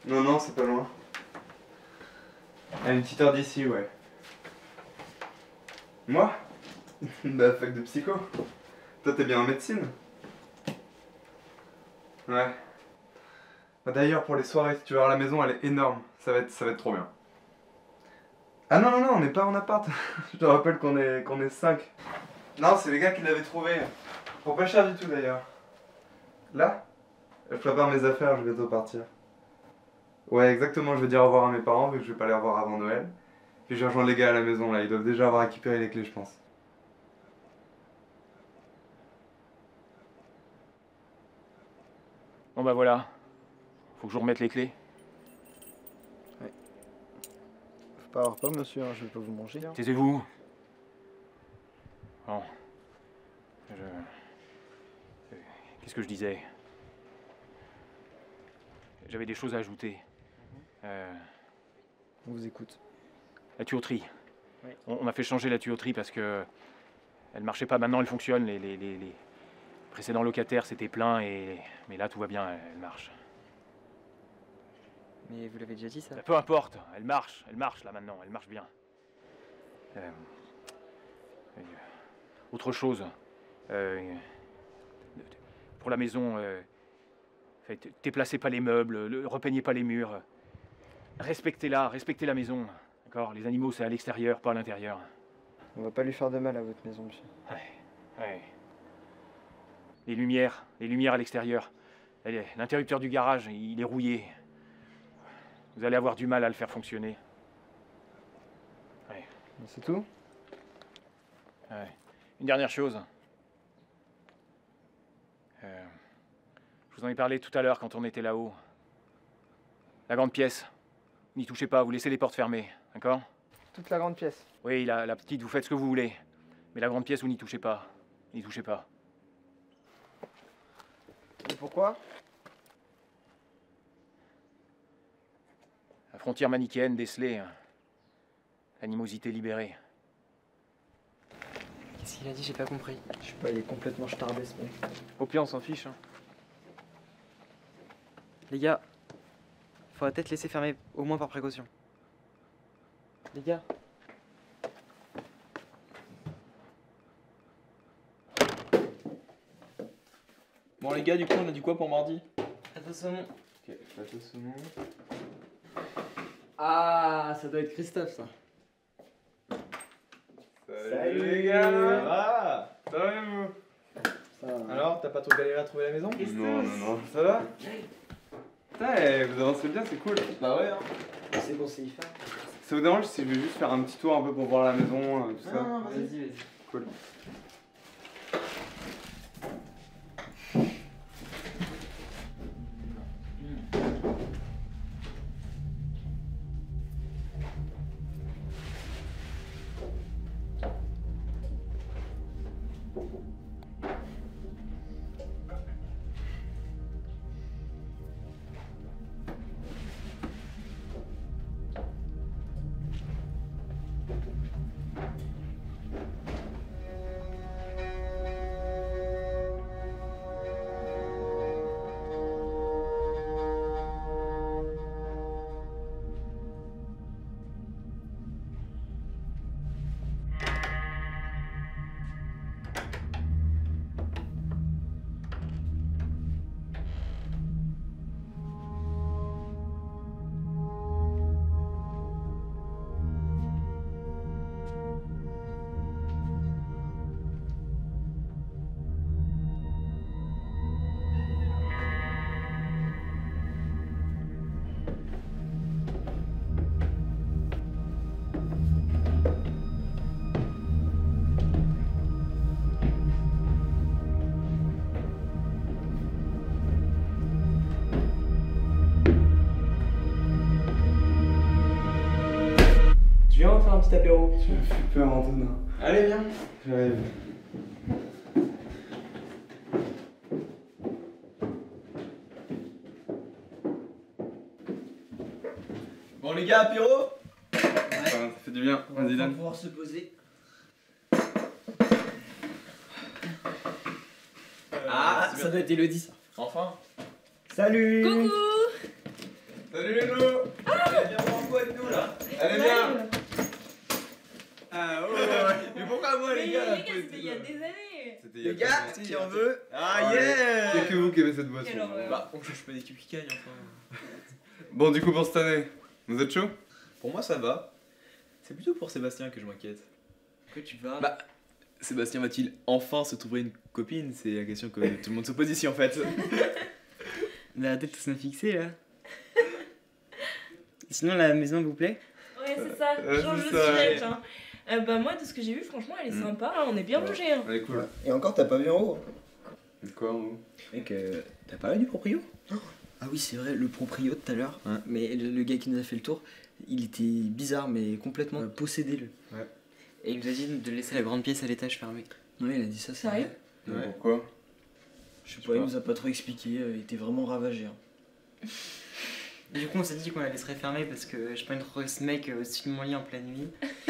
Non, non, c'est pas loin. À une petite heure d'ici, ouais. Moi? Bah, fac de psycho. Toi, t'es bien en médecine? Ouais. Bah, d'ailleurs, pour les soirées, si tu vas voir la maison, elle est énorme. Ça va être trop bien. Ah non, non, non, on n'est pas en appart. Je te rappelle qu'on est 5. Non, c'est les gars qui l'avaient trouvé. Pour pas cher du tout, d'ailleurs. Là? Je prépare mes affaires, je vais bientôt partir. Ouais, exactement, je vais dire au revoir à mes parents, vu que je vais pas les revoir avant Noël. Puis je vais rejoindre les gars à la maison, là. Ils doivent déjà avoir récupéré les clés, je pense. Bon bah voilà. Faut que je vous remette les clés. Faut pas avoir peur, monsieur, hein, je vais pas vous manger. Taisez-vous. Bon. Qu'est-ce que je disais? J'avais des choses à ajouter. On vous écoute. La tuyauterie. Oui. On a fait changer la tuyauterie parce que elle marchait pas. Maintenant, elle fonctionne. Les précédents locataires, c'était plein. Mais là, tout va bien. Elle marche. Mais vous l'avez déjà dit ça? Peu importe. Elle marche là maintenant. Elle marche bien. Autre chose. Pour la maison, déplacez pas les meubles, repeignez pas les murs. Respectez-la, respectez la maison. D'accord? Les animaux, c'est à l'extérieur, pas à l'intérieur. On va pas lui faire de mal à votre maison, monsieur. Ouais. Les lumières à l'extérieur. L'interrupteur du garage, il est rouillé. Vous allez avoir du mal à le faire fonctionner. C'est tout? Ouais. Une dernière chose. Je vous en ai parlé tout à l'heure quand on était là-haut. La grande pièce. N'y touchez pas, vous laissez les portes fermées, d'accord? Toute la grande pièce. Oui, la petite, vous faites ce que vous voulez. Mais la grande pièce, vous n'y touchez pas. N'y touchez pas. Et pourquoi? La frontière manichéenne décelée. L'animosité libérée. Qu'est-ce qu'il a dit? J'ai pas compris. Je sais pas, il est complètement starbé ce mec. Au pire, on s'en fiche. Hein. Les gars, faudrait peut-être laisser fermer, au moins par précaution. Les gars. Bon les gars, du coup on a dit quoi pour mardi? Pâte au saumon. Ok, pâte au saumon. Ah, ça doit être Christophe ça. Salut les gars! Ça va? Ça va et vous? Ça va. Alors, t'as pas trop galéré à trouver la maison? Non, non, non. Ça va? Putain, vous avancez bien, c'est cool. Bah ouais hein. C'est bon, c'est y faire. Ça vous dérange si je vais juste faire un petit tour un peu pour voir la maison, tout ça? Non, vas-y. Cool. Tu viens, on va faire un petit apéro. Tu me fais peur, Antonin. Allez viens. J'arrive. Bon les gars, apéro? Ça fait du bien. Vas-y, On va donne. pouvoir se poser. Ah, Ça doit être Elodie ça. Enfin. Salut! Coucou! Salut les loups. Allez, viens voir quoi avec nous là. Allez, viens. Ah ouais. Mais pourquoi moi les gars là, c'était il y a des années. C'était il y a Les gars, quelques qui années. en veut? Ah Ah, yeah. C'est que vous qui avez cette boisson. Quelle horreur. Bah, on change pas d'équipe qui gagne enfin. Bon, du coup, pour cette année, vous êtes chaud? Pour moi ça va. C'est plutôt pour Sébastien que je m'inquiète. Que tu vas Bah, Sébastien va-t-il enfin se trouver une copine? C'est la question que tout le monde se pose ici en fait. La tête tout fixée là. Sinon, la maison vous plaît? Ouais, c'est ça. Change c'est de ça. sujet, hein. Bah, moi, de ce que j'ai vu, franchement, elle est sympa. Hein, on est bien logés. Hein. Allez, cool. Et encore, t'as pas vu en haut. Quoi, en haut? Mec, t'as parlé du proprio? Ah oui, c'est vrai, le proprio de tout à l'heure. Ouais. Mais le gars qui nous a fait le tour, il était bizarre, mais complètement possédé, lui. Et il nous a dit de laisser la grande pièce à l'étage fermée. Ouais, il a dit ça, c'est Sérieux vrai. Ouais. Pourquoi? Je sais pas, il nous a pas trop expliqué, il était vraiment ravagé. Hein. Et du coup, on s'est dit qu'on la laisserait fermer parce que je pas une trouver ce mec au-dessus de mon lit en pleine nuit.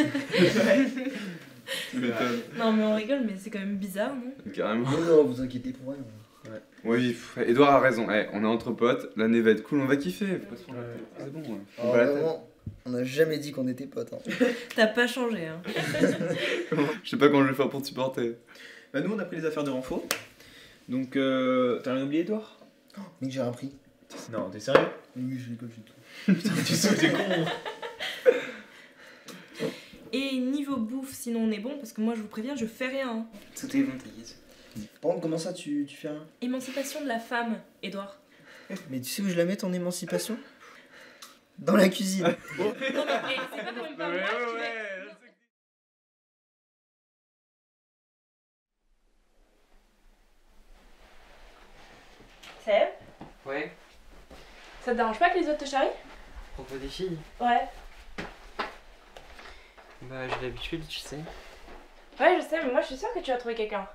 Tu m'étonnes. Non, mais on rigole, mais c'est quand même bizarre, non? Carrément. Non, non, vous inquiétez pour rien. Oui, Edouard a raison. Eh, on est entre potes, l'année va être cool, on va kiffer. Faut pas se prendre la tête. C'est bon, ouais. Faut pas la tête. On a jamais dit qu'on était potes. Hein. T'as pas changé, hein. Je sais pas comment je vais faire pour te supporter. Bah, nous on a pris les affaires de renfort. Donc, t'as rien oublié, Edouard? Mec, j'ai rien pris. Non, t'es sérieux? Oui, je rigole, j'ai tout. Putain, tu sais, t'es con. Et niveau bouffe, sinon on est bon, parce que moi, je vous préviens, je fais rien. Hein. Tout est bon, t'inquiète. Par contre, comment ça, tu fais rien? Émancipation de la femme, Edouard. Mais tu sais où je la mets, ton émancipation? Dans la cuisine. Non, mais c'est quand même pas moi qui vais- Seb, Ouais, ça te dérange pas que les autres te charrient? propos des filles. Ouais. Bah, j'ai l'habitude, tu sais. Ouais, je sais, mais moi, je suis sûre que tu vas trouver quelqu'un.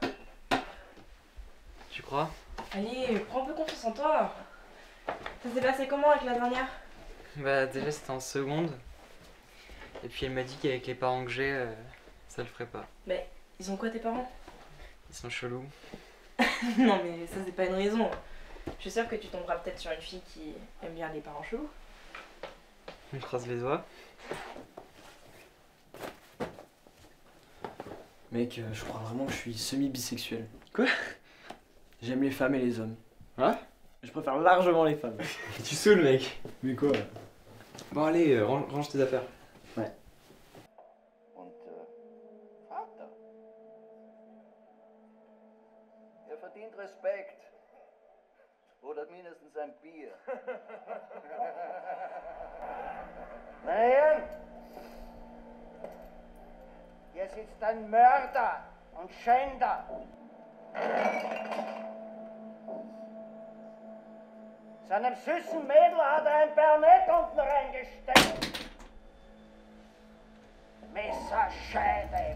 Tu crois? Allez, prends un peu confiance en toi. Ça s'est passé comment avec la dernière? Bah, déjà, c'était en seconde. Et puis, elle m'a dit qu'avec les parents que j'ai, ça le ferait pas. Ils ont quoi tes parents? Ils sont chelous. Non, mais ça, c'est pas une raison. Je suis sûre que tu tomberas peut-être sur une fille qui aime bien les parents chelous. On croise les doigts. Mec, je crois vraiment que je suis semi-bisexuel. Quoi? J'aime les femmes et les hommes. Ouais? Je préfère largement les femmes. Tu saoules, mec. Mais quoi? Bon, allez, range tes affaires. Und Vater, er verdient Respekt. Oder mindestens ein Bier. Nein! Hier sitzt ein Mörder und Schänder. Seinem süßen Mädel hat er ein Bajonett unten reingesteckt. Messerscheide,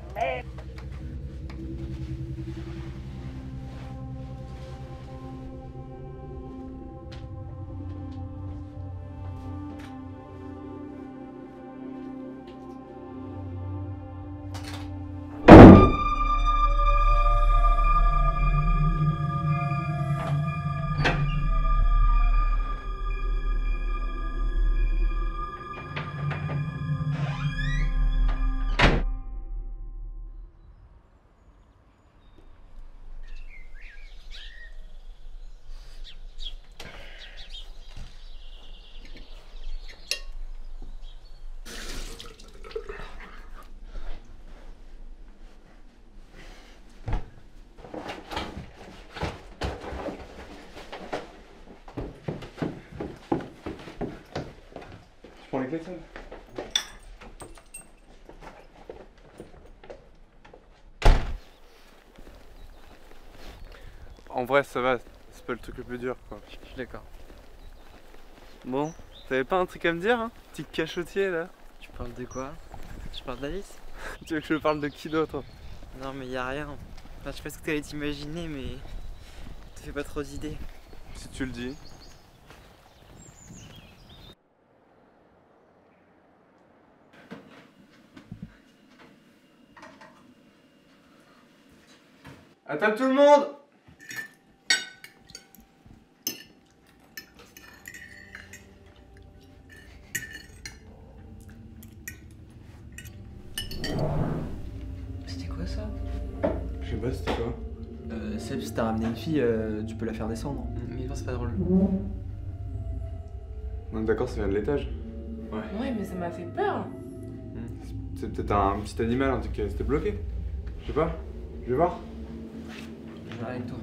Tu prends les clés, Seb? En vrai, ça va, c'est pas le truc le plus dur, quoi. Je suis d'accord. Bon, t'avais pas un truc à me dire, hein? Petit cachotier, là? Tu parles de quoi? Tu parles d'Alice? Tu veux que je parle de qui d'autre? Non, mais y a rien. Enfin, je sais pas ce que t'allais t'imaginer, mais. Te fais pas trop d'idées. Si tu le dis. À table tout le monde! t'as ramené une fille, tu peux la faire descendre. Mais non, c'est pas drôle. On est d'accord, ça vient de l'étage. Ouais, mais ça m'a fait peur. C'est peut-être un petit animal, un truc qui est resté bloqué. Je sais pas. Je vais voir. Je vais avec toi.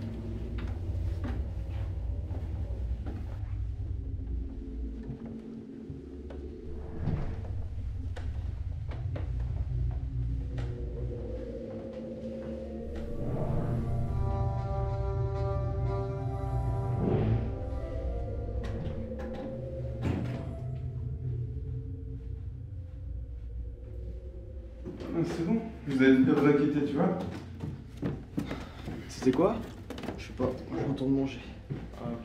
C'est bon, vous avez pas vous inquiéter, tu vois. C'était quoi? Je sais pas, je retourne manger. Ah, ok.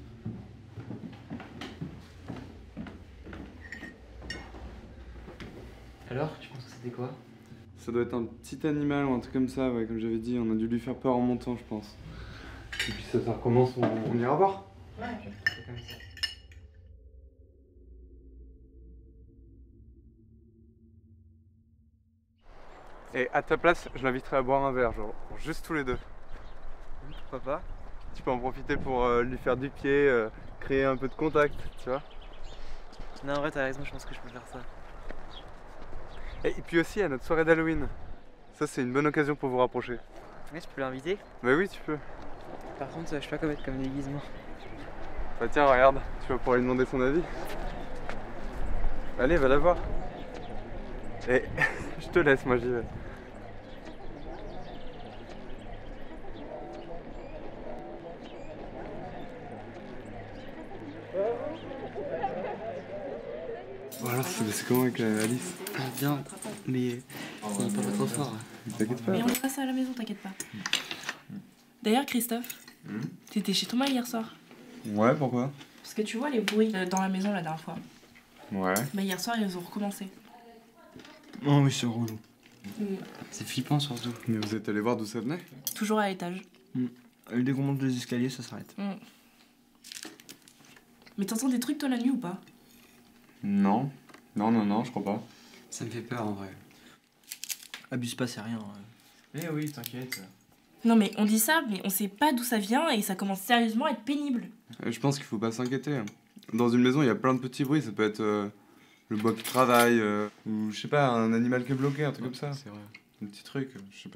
Alors, tu penses que c'était quoi? Ça doit être un petit animal ou un truc comme ça, ouais, comme j'avais dit, on a dû lui faire peur en montant, je pense. Et puis ça recommence, on ira voir. Ouais, c'est comme ça. Et à ta place, je l'inviterai à boire un verre, genre juste tous les deux. Pourquoi pas? Tu peux en profiter pour lui faire du pied, créer un peu de contact, tu vois. Non, en vrai, t'as raison, je pense que je peux faire ça. Et puis aussi à notre soirée d'Halloween. Ça, c'est une bonne occasion pour vous rapprocher. Ouais, tu peux l'inviter? Bah oui, tu peux. Par contre, je sais pas comment être comme déguisement. Bah tiens, regarde, tu vas pouvoir lui demander son avis. Allez, va la voir. Et je te laisse, moi j'y vais. Bon alors, c'est comment avec Alice? Bien, mais on est pas trop fort. T'inquiète pas. Mais on fera ça à la maison, t'inquiète pas. D'ailleurs, Christophe, t'étais chez Thomas hier soir. Ouais, pourquoi? Parce que tu vois les bruits dans la maison la dernière fois. Ouais. Bah hier soir, ils ont recommencé. Oh oui, c'est relou. C'est flippant surtout. Mais vous êtes allé voir d'où ça venait? Toujours à l'étage. Dès qu'on monte les escaliers, ça s'arrête. Mais t'entends des trucs toi la nuit ou pas? Non. Non, je crois pas. Ça me fait peur en vrai. Abuse pas, c'est rien. Eh oui, t'inquiète. Non mais on dit ça, mais on sait pas d'où ça vient et ça commence sérieusement à être pénible. Je pense qu'il faut pas s'inquiéter. Dans une maison, il y a plein de petits bruits. Ça peut être le bois qui travaille, ou je sais pas, un animal qui est bloqué, un truc comme ça. C'est vrai. Un petit truc, je sais pas.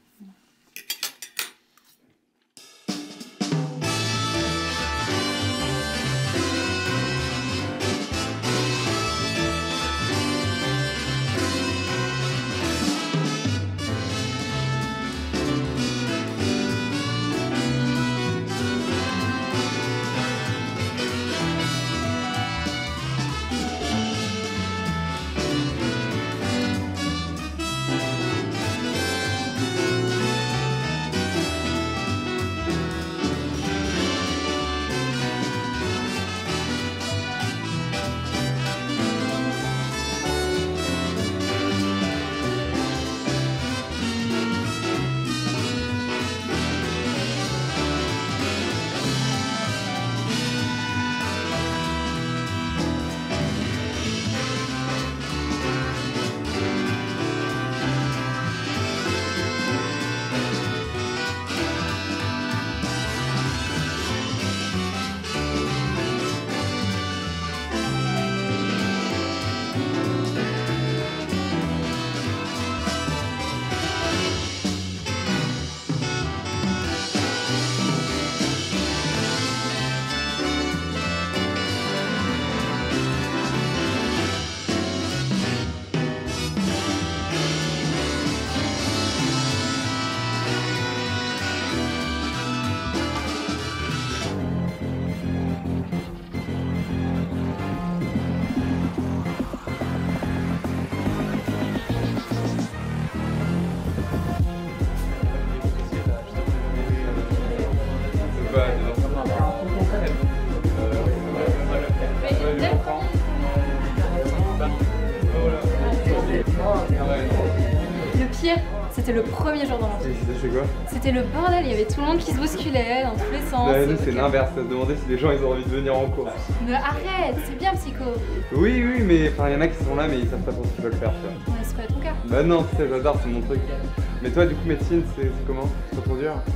Le pire, c'était le premier jour dans l'entreprise. C'est quoi? C'était le bordel, il y avait tout le monde qui se bousculait dans tous les sens. Nous, c'est l'inverse, à se demander si les gens ils ont envie de venir en cours. Mais arrête, c'est bien psycho. Oui, mais enfin, il y en a qui sont là, mais ils savent pas trop ce qu'ils veulent faire, tu vois. Ouais, c'est pas ton cas. Bah non, tu sais, j'adore, c'est mon truc. Mais toi, du coup, médecine, c'est comment? C'est pas trop dur?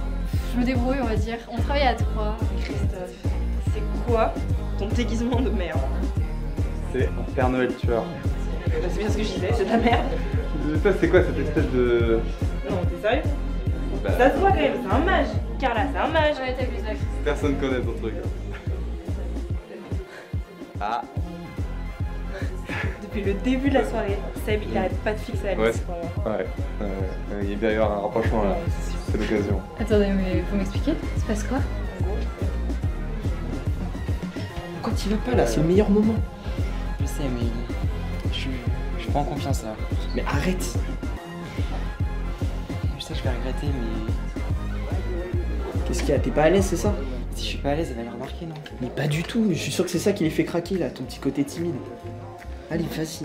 Je me débrouille, on va dire. On travaille à 3. Christophe, c'est quoi ton déguisement de merde? C'est un Père Noël tueur. C'est bien ce que je disais, c'est de la merde. Ça, c'est quoi cette espèce de. Non, t'es sérieux? Ça se voit quand même, c'est un mage. Carla, c'est un mage. Ouais, t'abuses là. Personne connaît ton truc. Ah. Depuis le début de la soirée, Seb il arrête pas de fixer Alice. Ouais, ouais. Il va y avoir un rapprochement là. C'est l'occasion. Attendez, mais faut m'expliquer? Ça se passe quoi? Quand il va pas là, c'est le meilleur moment. Je sais, mais je prends confiance là. Mais arrête. Je sais que je vais regretter, mais Qu'est-ce qu'il y a? T'es pas à l'aise, c'est ça? si je suis pas à l'aise, elle va le remarquer, non? Mais pas du tout, je suis sûr que c'est ça qui les fait craquer là, ton petit côté timide. Allez, vas-y.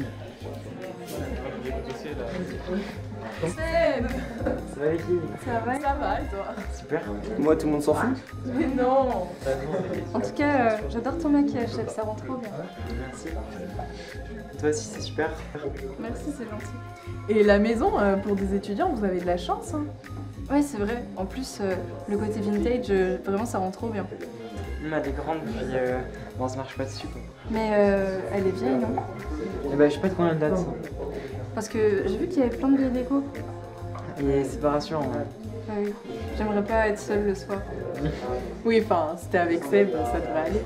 Seb! Ça va avec lui? Ça va? Ça va, et toi? Super. Moi, tout le monde s'en fout. Mais non! En tout cas, j'adore ton maquillage, Seb, ça rend trop bien. Merci. Toi aussi, c'est super. Merci, c'est gentil. Et la maison, pour des étudiants, vous avez de la chance. Hein. Ouais, c'est vrai. En plus, le côté vintage, vraiment, ça rend trop bien. Elle est grande, puis bon, on se marche pas dessus, quoi. Mais elle est vieille, non? Eh ben, je sais pas de combien de date. Parce que j'ai vu qu'il y avait plein de vieilles déco. Et c'est pas rassurant. Hein. Ah oui. J'aimerais pas être seule le soir. Oui, enfin, c'était avec Seb, ça devrait aller.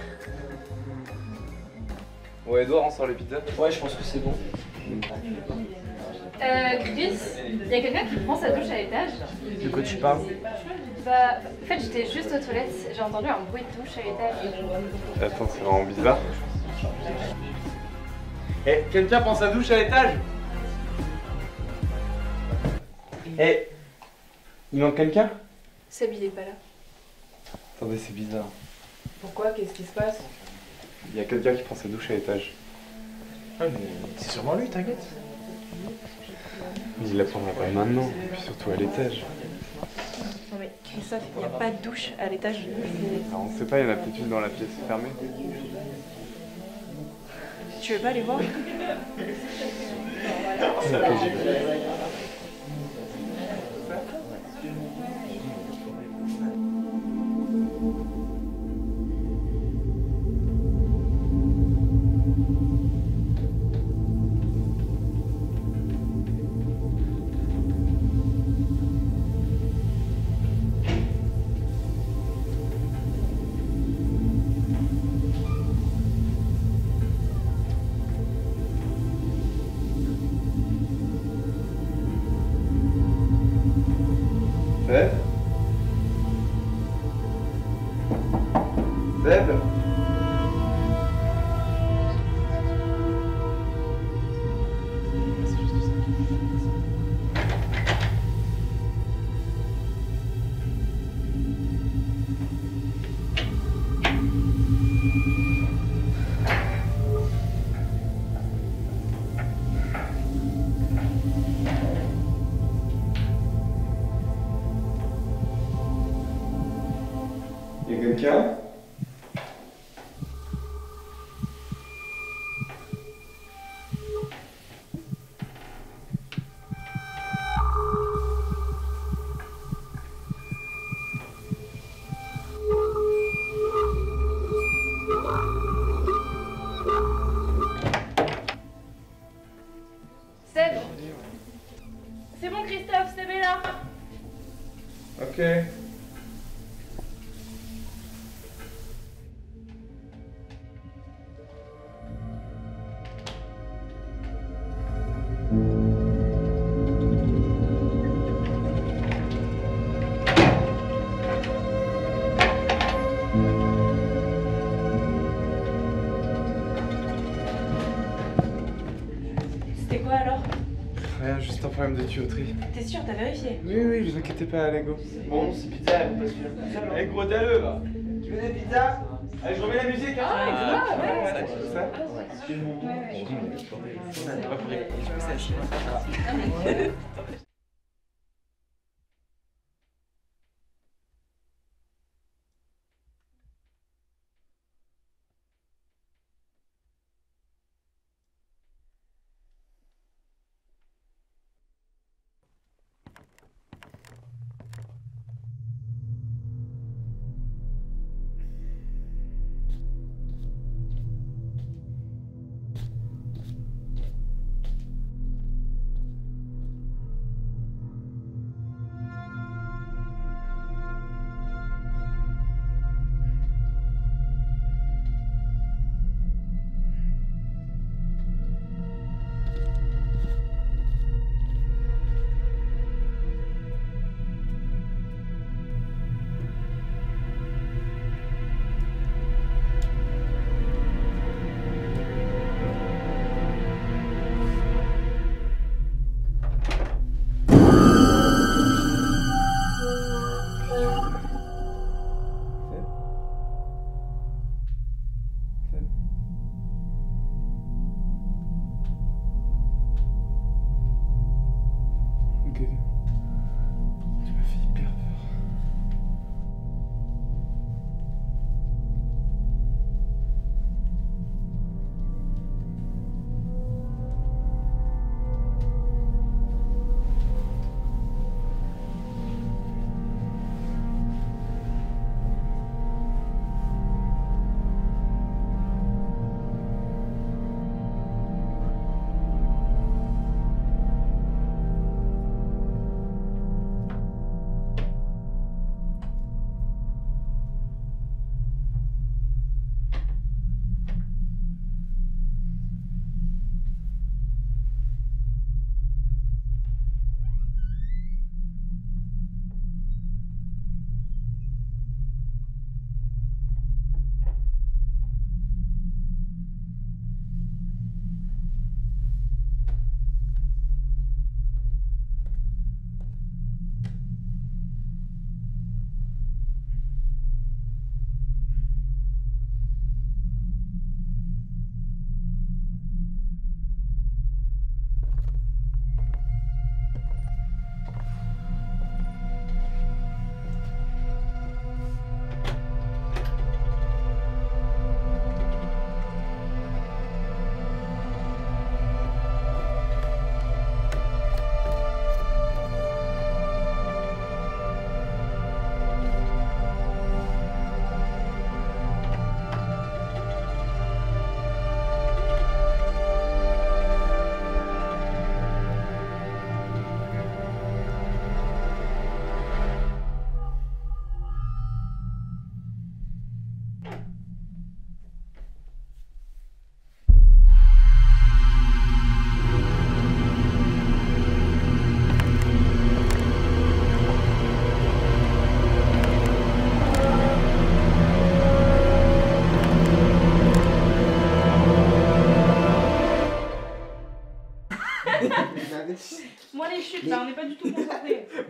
Ouais, Edouard, on sort les pizzas. Ouais, je pense que c'est bon. Chris, il y a quelqu'un qui prend sa douche à l'étage. De quoi tu parles? Bah, en fait, j'étais juste aux toilettes. J'ai entendu un bruit de douche à l'étage. Attends, c'est vraiment bizarre. Eh, quelqu'un prend sa douche à l'étage? Eh, il manque quelqu'un? Seb, il est pas là. Attendez, c'est bizarre. Pourquoi? Qu'est-ce qui se passe? Il y a quelqu'un qui prend sa douche à l'étage. Ah, mais c'est sûrement lui, t'inquiète. Mais il la prendra pas maintenant, puis surtout à l'étage. Non mais Christophe, il n'y a pas de douche à l'étage. Alors, on sait pas, il y en a peut-être une dans la pièce fermée. Tu veux pas aller voir? Seb? Seb? Il y a quelqu'un? Seb! C'est bon Christophe, Seb est là! Ok. C'était quoi alors? Rien, juste un problème de tuyauterie. T'es sûr, t'as vérifié? Oui, oui, vous inquiétez pas, Lego. Bon, c'est pizza, on passe une. Eh, gros dalleux, va. Tu veux des pizzas? Allez, je remets la musique, hein. Ça?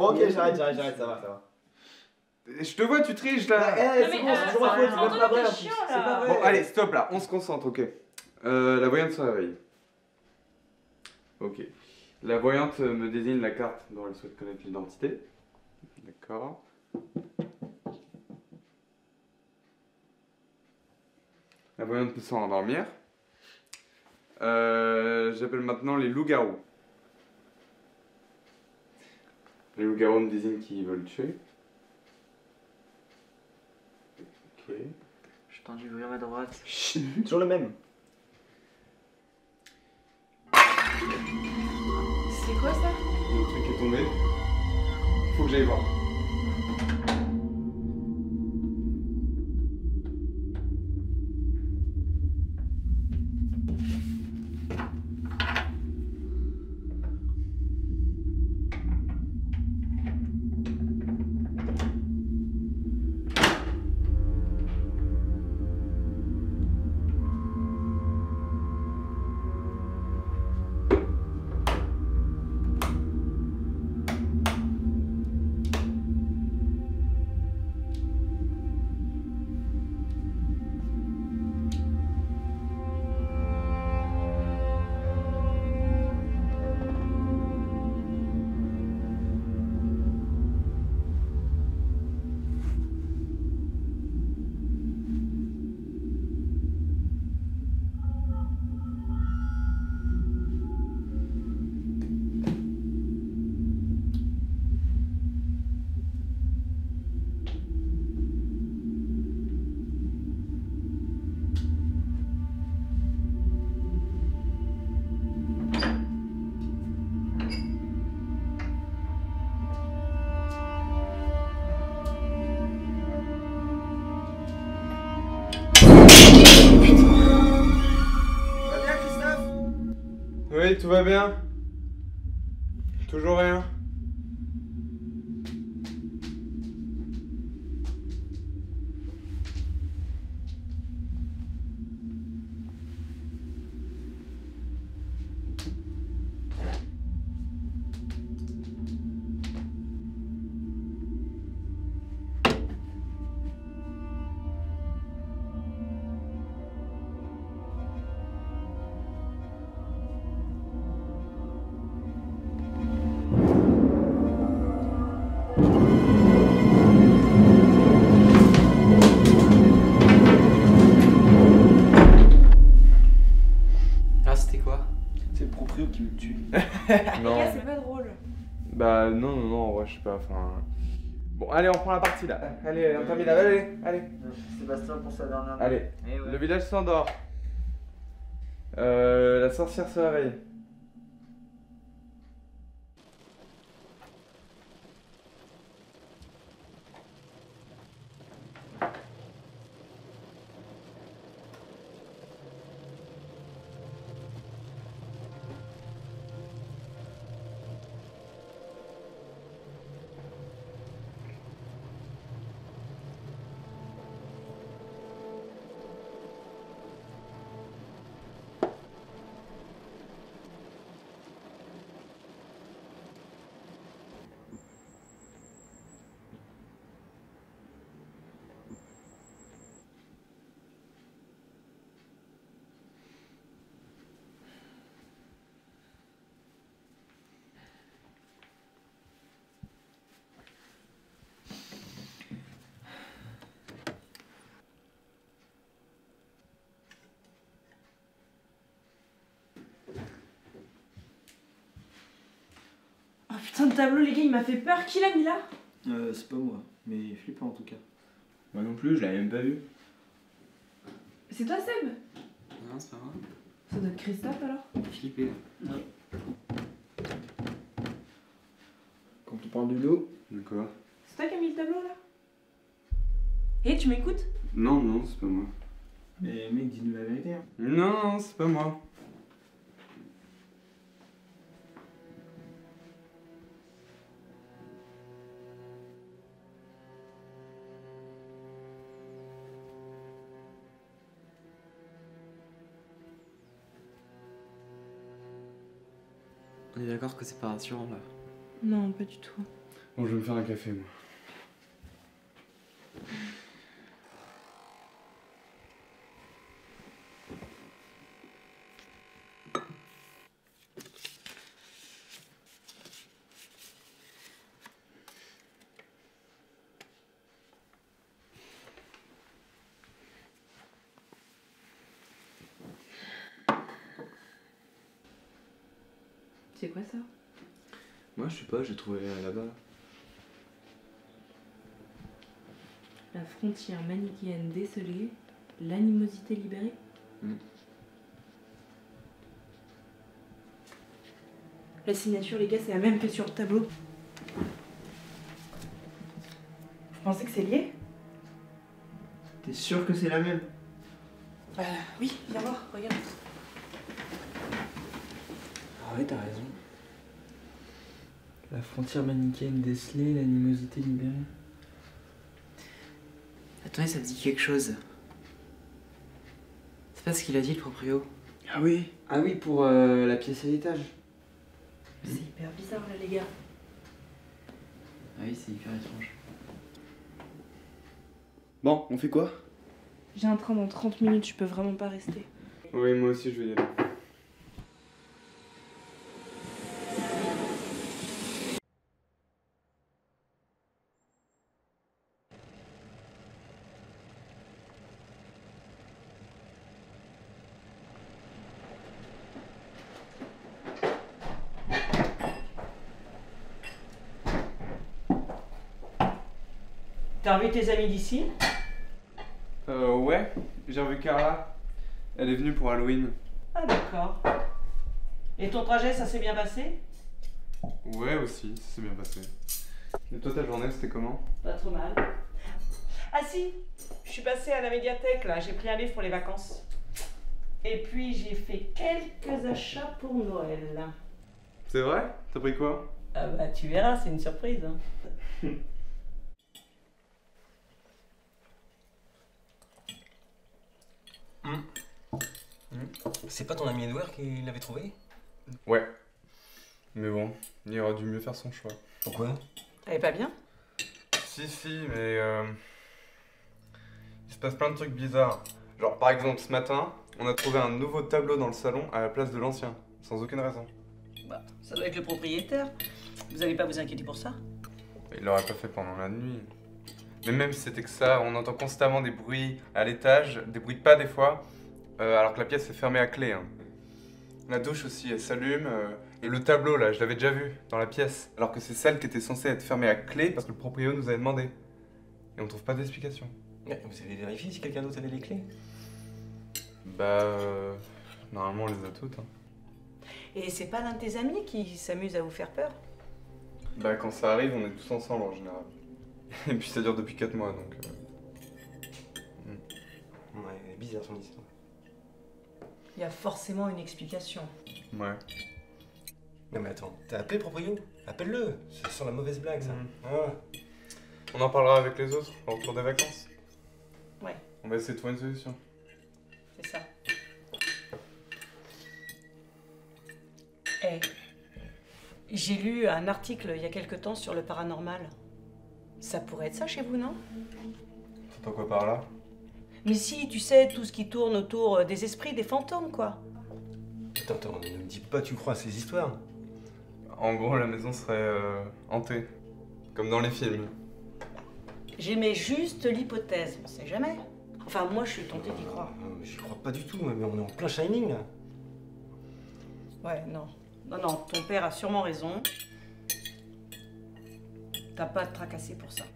Bon, ok, j'arrête, ça va. Je te vois, tu triches là. C'est bon, c'est toujours ma faute, c'est même pas vrai. en plus. chiant, C'est là. pas vrai. Bon, allez, stop là, on se concentre, ok. La voyante se réveille. Ok. La voyante me désigne la carte dont elle souhaite connaître l'identité. D'accord. La voyante peut s'endormir. J'appelle maintenant les loups-garous. Les loups-garous me désignent qui veulent tuer. Ok. J'ai tendu ouvrir ma droite. Toujours le même. C'est quoi ça? Le truc est tombé. Faut que j'aille voir. Oui, tout va bien. Toujours rien. Ah, c'était quoi? C'est le proprio qui me tue. Non. Les gars, c'est pas drôle. Bah non, en vrai, je sais pas, enfin... Bon, allez, on prend la partie là. Allez, on termine là, allez. Sébastien pour sa dernière. Allez, Eh ouais. le village s'endort. La sorcière se réveille. Oh putain de tableau, les gars, il m'a fait peur. Qui l'a mis là? C'est pas moi, mais flippant en tout cas. Moi non plus, je l'avais même pas vu. C'est toi, Seb? Non, c'est pas moi. Ça doit être Christophe alors? Flippé. Quand on parle du loup, De quoi? C'est toi qui as mis le tableau là? Eh, tu m'écoutes? Non, c'est pas moi. mais mec, dis-nous la vérité. Hein. Non, c'est pas moi. On est d'accord que c'est pas rassurant là. Non, pas du tout. Bon, je vais me faire un café, moi. C'est quoi ça? Moi, je sais pas, j'ai trouvé là-bas. La frontière manichéenne décelée, l'animosité libérée. La signature, les gars, c'est la même que sur le tableau. Vous pensez que c'est lié? T'es sûr que c'est la même? Oui, viens voir, regarde. Ah ouais, t'as raison. La frontière manichéenne décelée, l'animosité libérée. Attendez, ça me dit quelque chose. C'est pas ce qu'il a dit le proprio? Ah oui, pour la pièce à l'étage. C'est hyper bizarre là, les gars. Ah oui, c'est hyper étrange. Bon, on fait quoi? J'ai un train dans 30 minutes, je peux vraiment pas rester. Oui, moi aussi, je vais y aller. T'as revu tes amis d'ici? Ouais, j'ai revu Carla. Elle est venue pour Halloween. Ah d'accord. Et ton trajet, ça s'est bien passé? Ouais, aussi, ça s'est bien passé. Et toi, ta journée, c'était comment? Pas trop mal. Ah si, je suis passée à la médiathèque là, j'ai pris un livre pour les vacances. Et puis j'ai fait quelques achats pour Noël. C'est vrai? T'as pris quoi? Ah bah tu verras, c'est une surprise. Hein. C'est pas ton ami Edouard qui l'avait trouvé? Ouais. Mais bon, il aurait dû mieux faire son choix. Pourquoi? Elle est pas bien? Si, mais il se passe plein de trucs bizarres. Genre, par exemple, ce matin, on a trouvé un nouveau tableau dans le salon à la place de l'ancien, sans aucune raison. Bah, ça doit être le propriétaire. Vous allez pas vous inquiéter pour ça? Il l'aurait pas fait pendant la nuit. Mais même si c'était que ça, on entend constamment des bruits à l'étage, des bruits de pas des fois, alors que la pièce est fermée à clé. Hein. La douche aussi, elle s'allume, et le tableau là, je l'avais déjà vu dans la pièce, alors que c'est celle qui était censée être fermée à clé parce que le proprio nous avait demandé. Et on trouve pas d'explication. Ouais, vous avez vérifié si quelqu'un d'autre avait les clés? Bah, normalement on les a toutes. Hein. Et c'est pas l'un de tes amis qui s'amuse à vous faire peur? Bah, quand ça arrive, on est tous ensemble en général. Et puis ça dure depuis 4 mois donc. Ouais, bizarre son histoire. Il y a forcément une explication. Ouais. Non mais attends, t'as appelé le proprio? Appelle-le, ça sent la mauvaise blague ça. Ah. On en parlera avec les autres au retour des vacances. Ouais, On va essayer de trouver une solution. c'est ça. Eh, j'ai lu un article il y a quelque temps sur le paranormal. Ça pourrait être ça chez vous, non? T'entends quoi par là? Mais si, tu sais, tout ce qui tourne autour des esprits, des fantômes, quoi. Attends, ne me dis pas tu crois à ces histoires. En gros, la maison serait hantée. Comme dans les films. J'émets juste l'hypothèse, on sait jamais. Enfin, moi, je suis tentée d'y croire. J'y crois pas du tout, mais on est en plein Shining là. Ouais, non. Non, ton père a sûrement raison. T'as pas à te tracasser pour ça.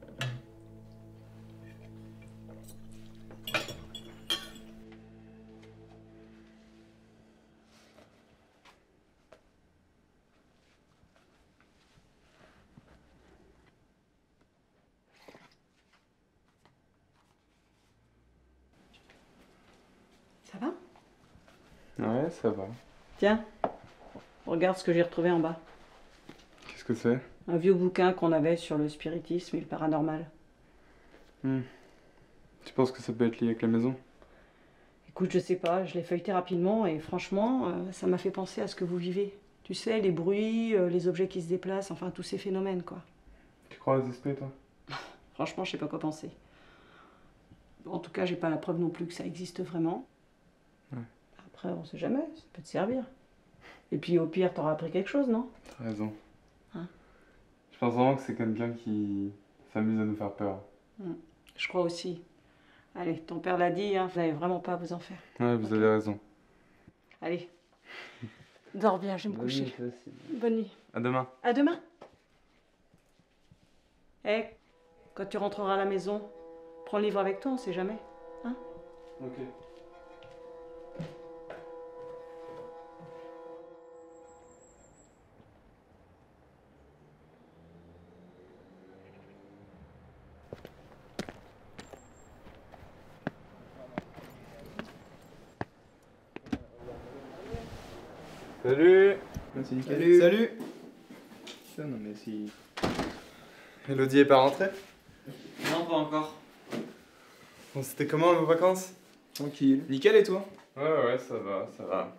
Ça va? Ouais, ça va. Tiens, regarde ce que j'ai retrouvé en bas. Qu'est-ce que c'est? Un vieux bouquin qu'on avait sur le spiritisme et le paranormal. Tu penses que ça peut être lié avec la maison? Écoute, je sais pas, je l'ai feuilleté rapidement et franchement, ça m'a fait penser à ce que vous vivez. Tu sais, les bruits, les objets qui se déplacent, enfin tous ces phénomènes, quoi. Tu crois aux esprits, toi? Franchement, je sais pas quoi penser. En tout cas, j'ai pas la preuve non plus que ça existe vraiment. Ouais. Après, on sait jamais, ça peut te servir. Et puis au pire, t'auras appris quelque chose, non? T'as raison. Hein? Je pense vraiment que c'est quelqu'un qui s'amuse à nous faire peur. Je crois aussi. Allez, ton père l'a dit, hein, vous n'avez vraiment pas à vous en faire. Ouais, vous avez raison. Allez. Dors bien, je vais me coucher. Bonne nuit, toi aussi. Bonne nuit. À demain. À demain. Eh, quand tu rentreras à la maison, prends le livre avec toi, on sait jamais. Hein? Ok. Salut. C'est nickel. Salut. Salut. Putain, non mais si... Elodie est pas rentrée? Non, pas encore. Bon, c'était comment vos vacances? Tranquille. Nickel, et toi? Ouais, ça va, ça va.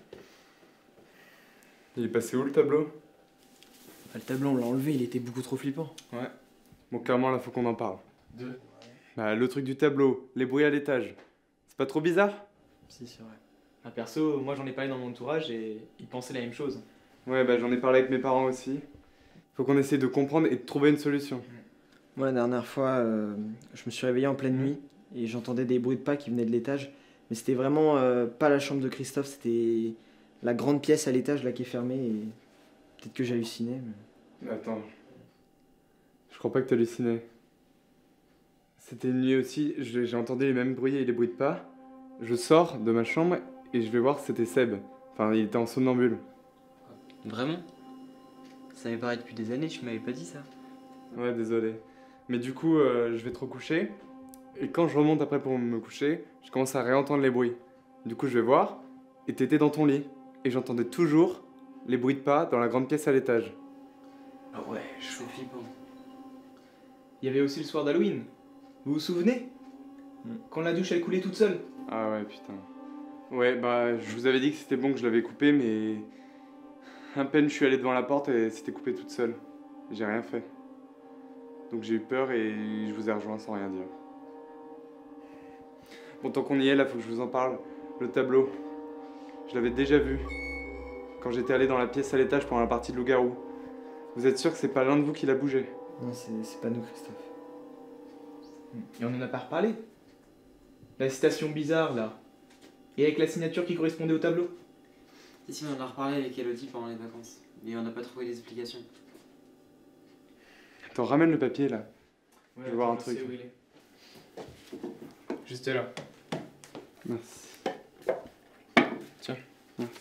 Il est passé où le tableau? Le tableau, on l'a enlevé, il était beaucoup trop flippant. Ouais. Bon, clairement, là, faut qu'on en parle. Bah, le truc du tableau, les bruits à l'étage. C'est pas trop bizarre? Si, c'est vrai. Ah, perso, moi j'en ai parlé dans mon entourage et ils pensaient la même chose. Ouais, bah, j'en ai parlé avec mes parents aussi. Faut qu'on essaye de comprendre et de trouver une solution. Moi, la dernière fois, je me suis réveillé en pleine nuit et j'entendais des bruits de pas qui venaient de l'étage. Mais c'était vraiment pas la chambre de Christophe, c'était la grande pièce à l'étage là qui est fermée. Et peut-être que j'hallucinais. Mais... Attends. Je crois pas que t'hallucinais. C'était une nuit aussi, j'ai entendu les mêmes bruits et les bruits de pas. Je sors de ma chambre et je vais voir si c'était Seb. Enfin, il était en somnambule. Vraiment? Ça m'est pareil depuis des années, tu m'avais pas dit ça. Ouais, désolé. Mais du coup, je vais te recoucher. Et quand je remonte après pour me coucher, je commence à réentendre les bruits. Du coup, je vais voir. Et t'étais dans ton lit. Et j'entendais toujours les bruits de pas dans la grande pièce à l'étage. Ah ouais, c'est flippant. Il y avait aussi le soir d'Halloween. Vous vous souvenez? Quand la douche elle coulait toute seule. Ah ouais, putain. Ouais, bah, je vous avais dit que c'était bon que je l'avais coupé, mais... À peine je suis allé devant la porte et c'était coupé toute seule. J'ai rien fait. Donc j'ai eu peur et je vous ai rejoint sans rien dire. Bon, tant qu'on y est, là, faut que je vous en parle. Le tableau. Je l'avais déjà vu. Quand j'étais allé dans la pièce à l'étage pendant la partie de loup-garou. Vous êtes sûr que c'est pas l'un de vous qui l'a bougé? Non, c'est pas nous, Christophe. Et on en a pas reparlé. La citation bizarre là. Et avec la signature qui correspondait au tableau. Si, on en a reparlé avec Elodie pendant les vacances. Mais on n'a pas trouvé d'explication. Attends, ramène le papier là. Ouais, je vais voir un je truc. sais où il est. Juste là. Merci. Tiens. Merci.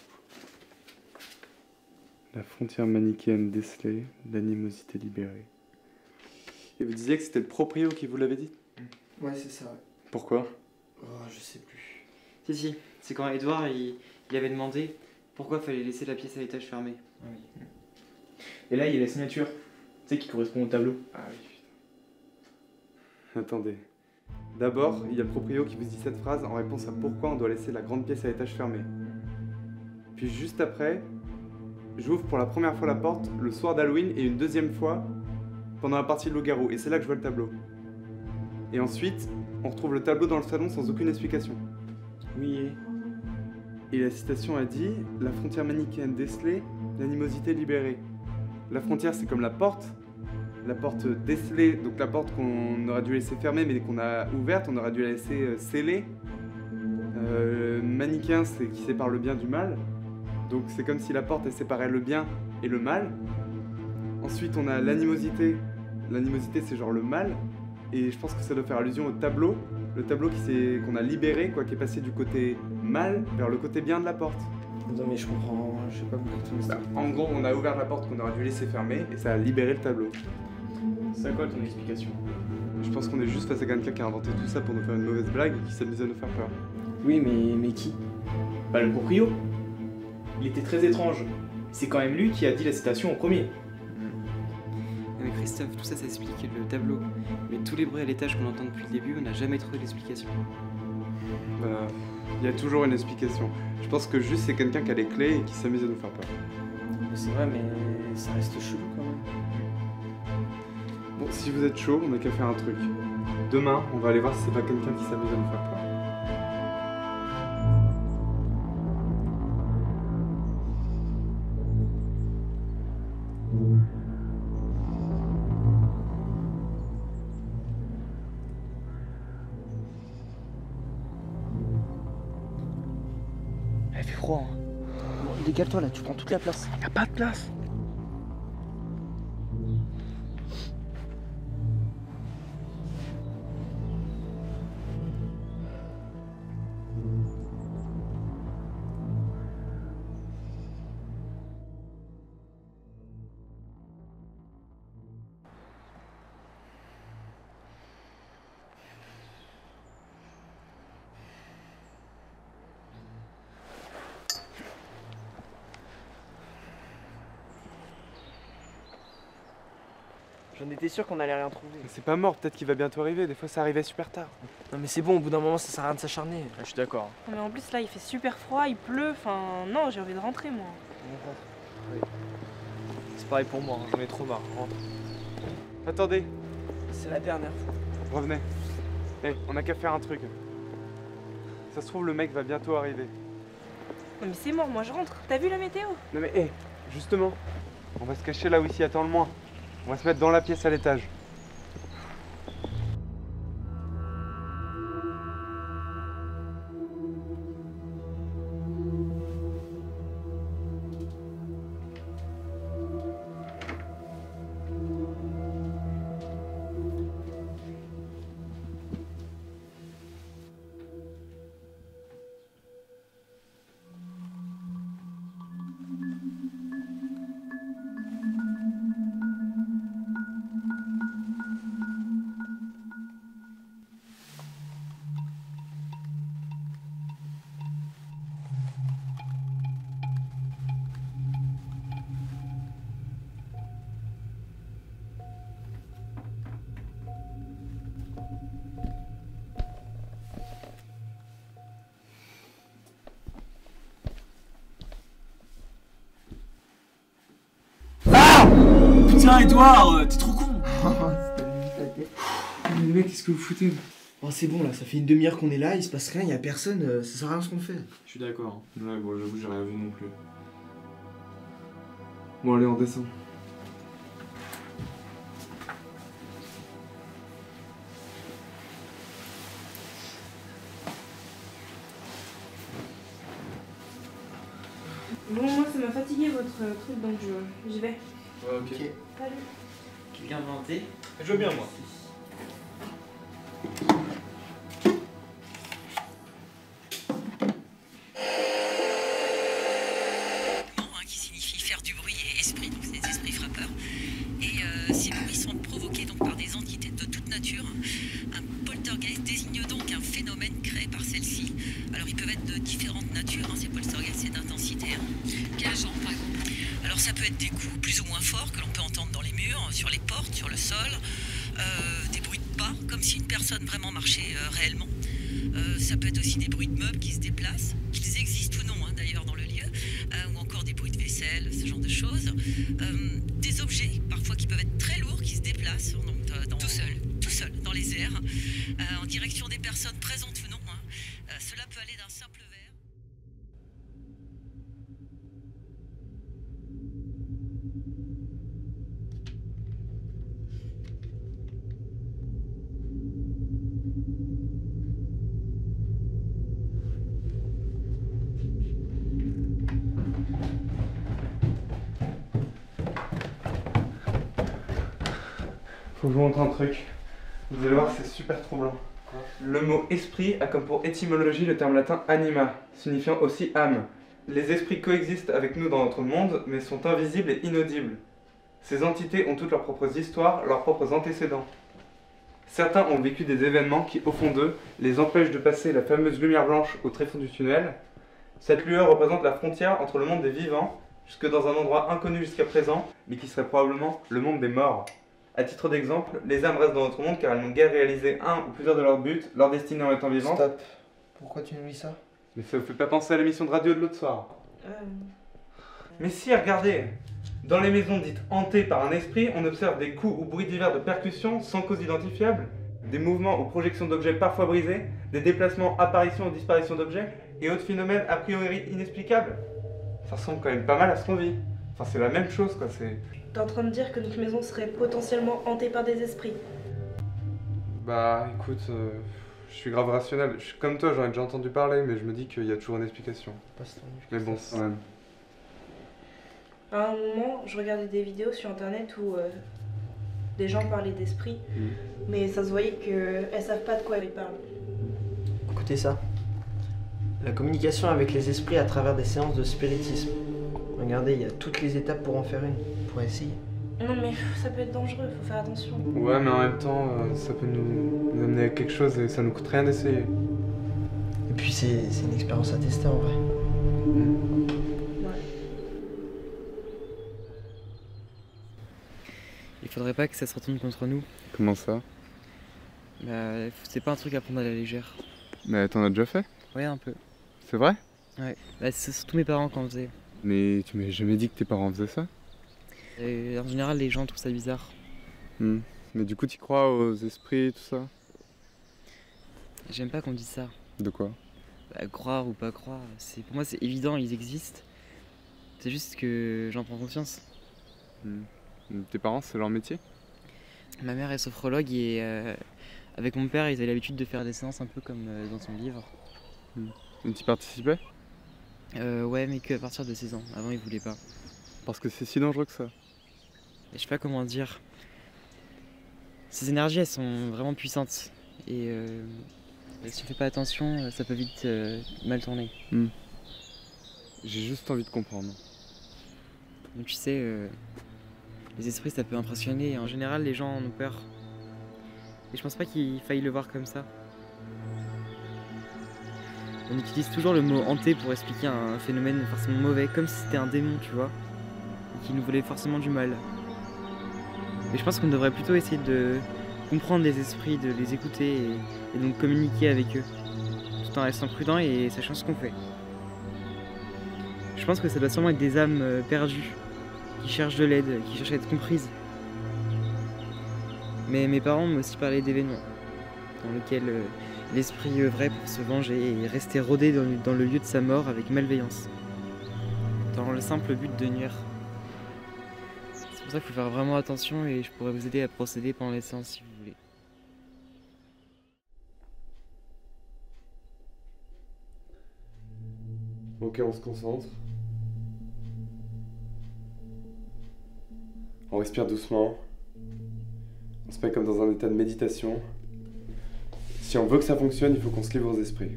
La frontière manichéenne décelée, l'animosité libérée. Et vous disiez que c'était le proprio qui vous l'avait dit? Ouais, c'est ça, ouais. Pourquoi? Oh, je sais plus. Si, c'est quand Edouard, il avait demandé pourquoi fallait laisser la pièce à l'étage fermée. Ah oui. Et là, il y a la signature. Tu sais, qui correspond au tableau. Ah oui, putain. Attendez. D'abord, il y a le proprio qui vous dit cette phrase en réponse à pourquoi on doit laisser la grande pièce à l'étage fermée. Puis juste après, j'ouvre pour la première fois la porte le soir d'Halloween et une deuxième fois pendant la partie de loup-garou. Et c'est là que je vois le tableau. Et ensuite, on retrouve le tableau dans le salon sans aucune explication. Oui. Et la citation a dit « La frontière manichéenne décelée, l'animosité libérée ». La frontière, c'est comme la porte décelée, donc la porte qu'on aurait dû laisser fermée mais qu'on a ouverte, on aurait dû la laisser scellée. Manichéen, c'est qui sépare le bien du mal. Donc c'est comme si la porte, elle séparait le bien et le mal. Ensuite, on a l'animosité. L'animosité, c'est genre le mal. Et je pense que ça doit faire allusion au tableau. Le tableau qu'on a libéré, quoi, qui est passé du côté mal vers le côté bien de la porte. Non mais je comprends, je sais pas pourquoi Bah, en gros, on a ouvert la porte qu'on aurait dû laisser fermée et ça a libéré le tableau. C'est quoi ton explication? Je pense qu'on est juste face à quelqu'un qui a inventé tout ça pour nous faire une mauvaise blague et qui s'amuse à nous faire peur. Oui, mais qui? Bah le proprio. Il était très étrange. C'est quand même lui qui a dit la citation en premier. Mais Christophe, tout ça, ça explique le tableau. Mais tous les bruits à l'étage qu'on entend depuis le début, on n'a jamais trouvé l'explication. Bah, il y a toujours une explication. Je pense que juste c'est quelqu'un qui a les clés et qui s'amuse à nous faire peur. C'est vrai, mais ça reste chelou quand même. Bon, si vous êtes chaud, on n'a qu'à faire un truc. Demain, on va aller voir si c'est pas quelqu'un qui s'amuse à nous faire peur. Elle fait froid, hein. Bon, décale-toi là, tu prends toute la place. Y a pas de place. J'en étais sûr qu'on allait rien trouver. C'est pas mort, peut-être qu'il va bientôt arriver. Des fois, ça arrivait super tard. Non mais c'est bon, au bout d'un moment, ça sert à rien de s'acharner. Je suis d'accord. Non, mais en plus, là, il fait super froid, il pleut. Enfin, non, j'ai envie de rentrer, moi. C'est pareil pour moi, hein. J'en ai trop marre. Rentre. Attendez, C'est la dernière fois. revenez. On n'a qu'à faire un truc. Ça se trouve, le mec va bientôt arriver. Non, mais c'est mort, moi, je rentre. T'as vu la météo? Non mais, justement, on va se cacher là où il s'y attend le moins. On va se mettre dans la pièce à l'étage. Putain, Edouard, t'es trop con. Mais mec, qu'est-ce que vous foutez? Oh, c'est bon là, ça fait une demi-heure qu'on est là, il se passe rien, y a personne, ça sert à rien ce qu'on fait. Je suis d'accord. Ouais, bon, j'avoue, j'ai rien vu non plus. Bon, allez, on descend. Bon, moi, ça m'a fatigué votre truc, donc j'y vais. Ouais, ok. Salut. Quelqu'un veut un thé? Je veux bien, moi. Qui signifie faire du bruit et esprit, donc c'est des esprits frappeurs. Et ces bruits sont provoqués donc par des entités de toute nature. Un poltergeist désigne donc un phénomène créé par celle-ci. Alors ils peuvent être de différentes natures, ces poltergeists, c'est d'intensité. Quel genre par exemple? Alors ça peut être des coups plus ou moins forts que l'on peut entendre dans les murs, sur les portes, sur le sol, des bruits de pas, comme si une personne vraiment marchait réellement. Ça peut être aussi des bruits de meubles qui se déplacent, qu'ils existent ou non d'ailleurs dans le lieu, ou encore des bruits de vaisselle, ce genre de choses. Des objets, parfois qui peuvent être très lourds, qui se déplacent, donc, tout seul, dans les airs, en direction des personnes présentes ou non. Cela peut aller d'un simple verre. Faut que je vous montre un truc. Vous allez voir, c'est super troublant. Le mot esprit a comme pour étymologie le terme latin anima, signifiant aussi âme. Les esprits coexistent avec nous dans notre monde, mais sont invisibles et inaudibles. Ces entités ont toutes leurs propres histoires, leurs propres antécédents. Certains ont vécu des événements qui, au fond d'eux, les empêchent de passer la fameuse lumière blanche au tréfonds du tunnel. Cette lueur représente la frontière entre le monde des vivants, jusque dans un endroit inconnu jusqu'à présent, mais qui serait probablement le monde des morts. À titre d'exemple, les âmes restent dans notre monde car elles n'ont guère réalisé un ou plusieurs de leurs buts, leur destinée en étant vivantes. Stop. Pourquoi tu nous lis ça? Mais ça vous fait pas penser à l'émission de radio de l'autre soir? Mais si, regardez! Dans les maisons dites hantées par un esprit, on observe des coups ou bruits divers de percussions sans cause identifiable, des mouvements ou projections d'objets parfois brisés, des déplacements, apparitions ou disparitions d'objets, et autres phénomènes a priori inexplicables. Ça ressemble quand même pas mal à ce qu'on vit. Enfin, c'est la même chose, quoi, c'est... T'es en train de dire que notre maison serait potentiellement hantée par des esprits? Bah, écoute, je suis grave rationnel. Je suis comme toi, j'en ai déjà entendu parler, mais je me dis qu'il y a toujours une explication. Mais bon, quand même. À un moment, je regardais des vidéos sur internet où des gens parlaient d'esprits, mais ça se voyait qu'elles savent pas de quoi ils parlent. Écoutez ça. La communication avec les esprits à travers des séances de spiritisme. Regardez, il y a toutes les étapes pour en faire une. On pourrait essayer. Non mais ça peut être dangereux, faut faire attention. Ouais, mais en même temps, ça peut nous amener à quelque chose et ça nous coûte rien d'essayer. Et puis c'est une expérience à tester en vrai. Il faudrait pas que ça se retourne contre nous. Comment ça? Bah, c'est pas un truc à prendre à la légère. Mais t'en as déjà fait? Ouais, un peu. C'est vrai? Ouais. Bah, c'est surtout mes parents qui en faisaient. Mais tu m'as jamais dit que tes parents faisaient ça? Et en général, les gens trouvent ça bizarre. Mais du coup, tu crois aux esprits et tout ça? J'aime pas qu'on dise ça. De quoi? Bah, croire ou pas croire, pour moi c'est évident, ils existent. C'est juste que j'en prends conscience. Tes parents, c'est leur métier? Ma mère est sophrologue et avec mon père, ils avaient l'habitude de faire des séances un peu comme dans son livre. Et tu participais? Ouais, mais qu'à partir de 16 ans. Avant, ils voulaient pas. Parce que c'est si dangereux que ça? Et je sais pas comment dire. Ces énergies, elles sont vraiment puissantes. Et si on fait pas attention, ça peut vite mal tourner. J'ai juste envie de comprendre. Donc tu sais, les esprits, ça peut impressionner. Et en général, les gens en ont peur. Et je pense pas qu'il faille le voir comme ça. On utilise toujours le mot hanté pour expliquer un phénomène forcément mauvais, comme si c'était un démon, tu vois, et qui nous voulait forcément du mal. Mais je pense qu'on devrait plutôt essayer de comprendre les esprits, de les écouter et donc communiquer avec eux, tout en restant prudent et sachant ce qu'on fait. Je pense que ça doit sûrement être des âmes perdues, qui cherchent de l'aide, qui cherchent à être comprises. Mais mes parents m'ont aussi parlé d'événements dans lesquels l'esprit œuvrait pour se venger et rester rodé dans le lieu de sa mort avec malveillance, dans le simple but de nuire. C'est pour ça qu'il faut faire vraiment attention et je pourrais vous aider à procéder pendant les séances si vous voulez. Ok, on se concentre. On respire doucement. On se met comme dans un état de méditation. Si on veut que ça fonctionne, il faut qu'on se livre aux esprits.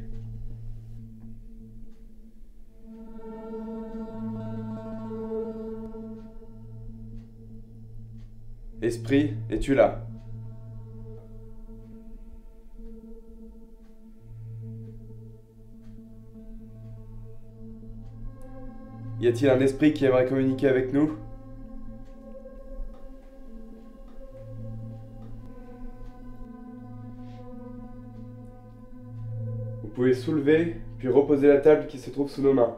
Esprit, es-tu là? Y a-t-il un esprit qui aimerait communiquer avec nous? Vous pouvez soulever, puis reposer la table qui se trouve sous nos mains.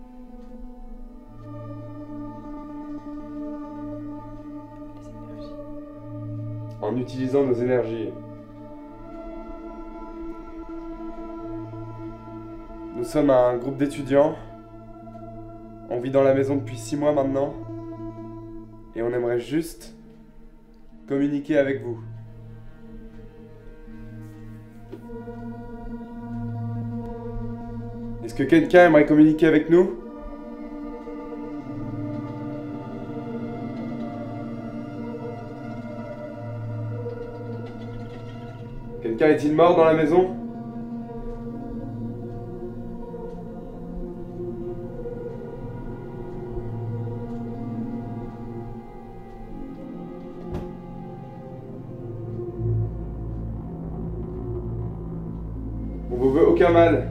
En utilisant nos énergies. Nous sommes un groupe d'étudiants. On vit dans la maison depuis 6 mois maintenant. Et on aimerait juste communiquer avec vous. Est-ce que quelqu'un aimerait communiquer avec nous? Quelqu'un est-il mort dans la maison? On vous veut aucun mal.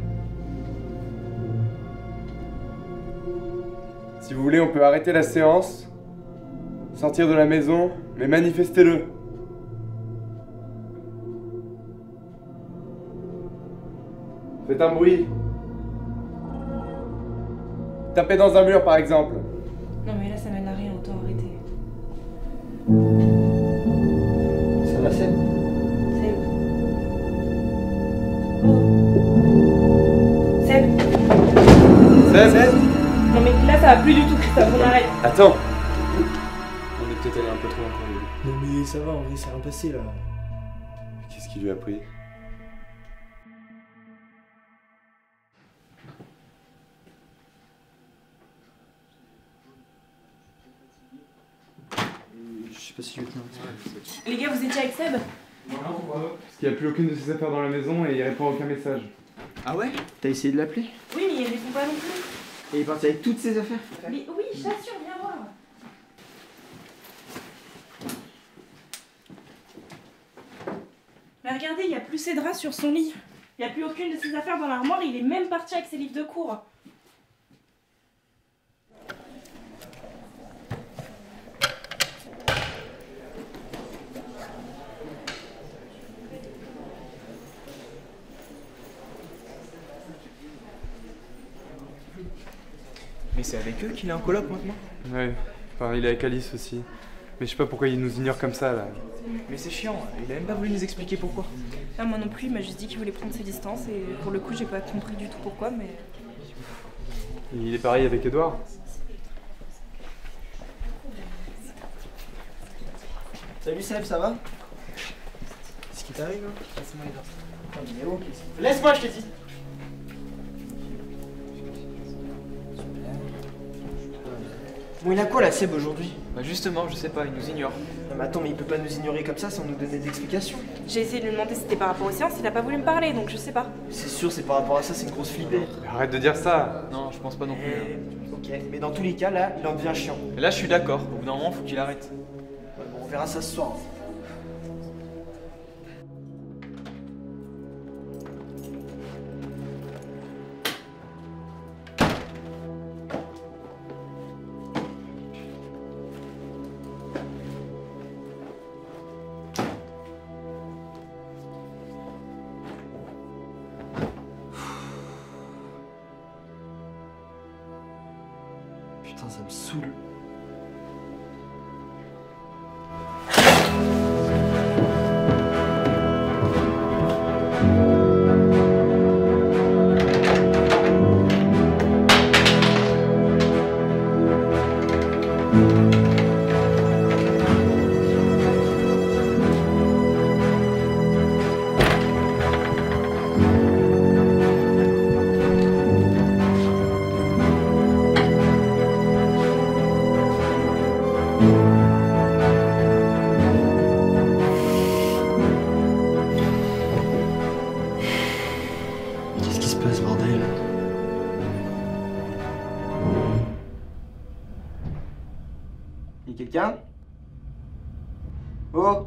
Si vous voulez, on peut arrêter la séance, sortir de la maison, mais manifestez-le. Faites un bruit. Tapez dans un mur par exemple. Non mais là ça mène à rien, autant arrêter. Ça va, Seb? Seb. Oh. Seb. Seb. Non mais là ça va plus du tout, Christophe, on arrête. Attends. On est peut-être allé un peu trop loin pour lui. Non mais ça va, en vrai, c'est rien passé là. Qu'est-ce qui lui a pris? Je sais pas si lieutenant. Les gars, vous étiez avec Seb? Non, parce qu'il n'y a plus aucune de ses affaires dans la maison et il répond à aucun message. Ah ouais? T'as essayé de l'appeler? Oui, mais il répond pas non plus. Et il est parti avec toutes ses affaires? Mais oui, je t'assure, viens voir. Mais regardez, il n'y a plus ses draps sur son lit. Il n'y a plus aucune de ses affaires dans l'armoire, il est même parti avec ses livres de cours. Mais c'est avec eux qu'il est en coloc maintenant? Ouais, enfin il est avec Alice aussi. Mais je sais pas pourquoi il nous ignore comme ça là. Mais c'est chiant, il a même pas voulu nous expliquer pourquoi. Ah, moi non plus, il m'a juste dit qu'il voulait prendre ses distances et pour le coup, j'ai pas compris du tout pourquoi, mais. Il est pareil avec Edouard. Salut Seb, ça va? Qu'est-ce qui t'arrive là? Laisse-moi les gars. Non mais oh, laisse-moi, je t'ai dit! Bon, il a quoi là, Seb, aujourd'hui? Bah justement, je sais pas, il nous ignore. Non mais attends, mais il peut pas nous ignorer comme ça sans nous donner d'explications. J'ai essayé de lui demander si c'était par rapport aux séances, il a pas voulu me parler, donc je sais pas. C'est sûr, c'est par rapport à ça, c'est une grosse flippée. Arrête de dire ça. Non, je pense pas non plus. Ok, mais dans tous les cas, là, il en devient chiant. Et là, je suis d'accord, au bout d'un moment, faut qu'il arrête. Ouais, bon, on verra ça ce soir. Putain, ça me saoule. Qu'est-ce qui se passe, bordel? Y'a quelqu'un? Oh!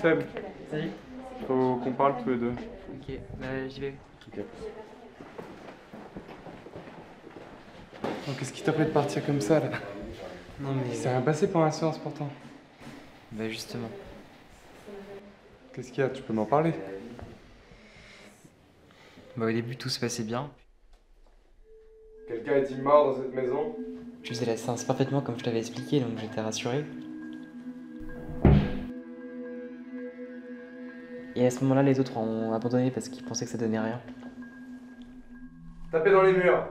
Seb, Salut. faut qu'on parle tous les deux. Ok, bah j'y vais. Ok. Qu'est-ce qui t'a fait de partir comme ça là? Non mais... Il s'est rien passé pendant la séance pourtant. Bah justement. Qu'est-ce qu'il y a? Tu peux m'en parler? Bah au début tout se passait bien. Quelqu'un est-il mort dans cette maison? Je faisais la séance parfaitement comme je t'avais expliqué, donc j'étais rassuré. Et à ce moment-là, les autres ont abandonné parce qu'ils pensaient que ça donnait rien. Tapez dans les murs!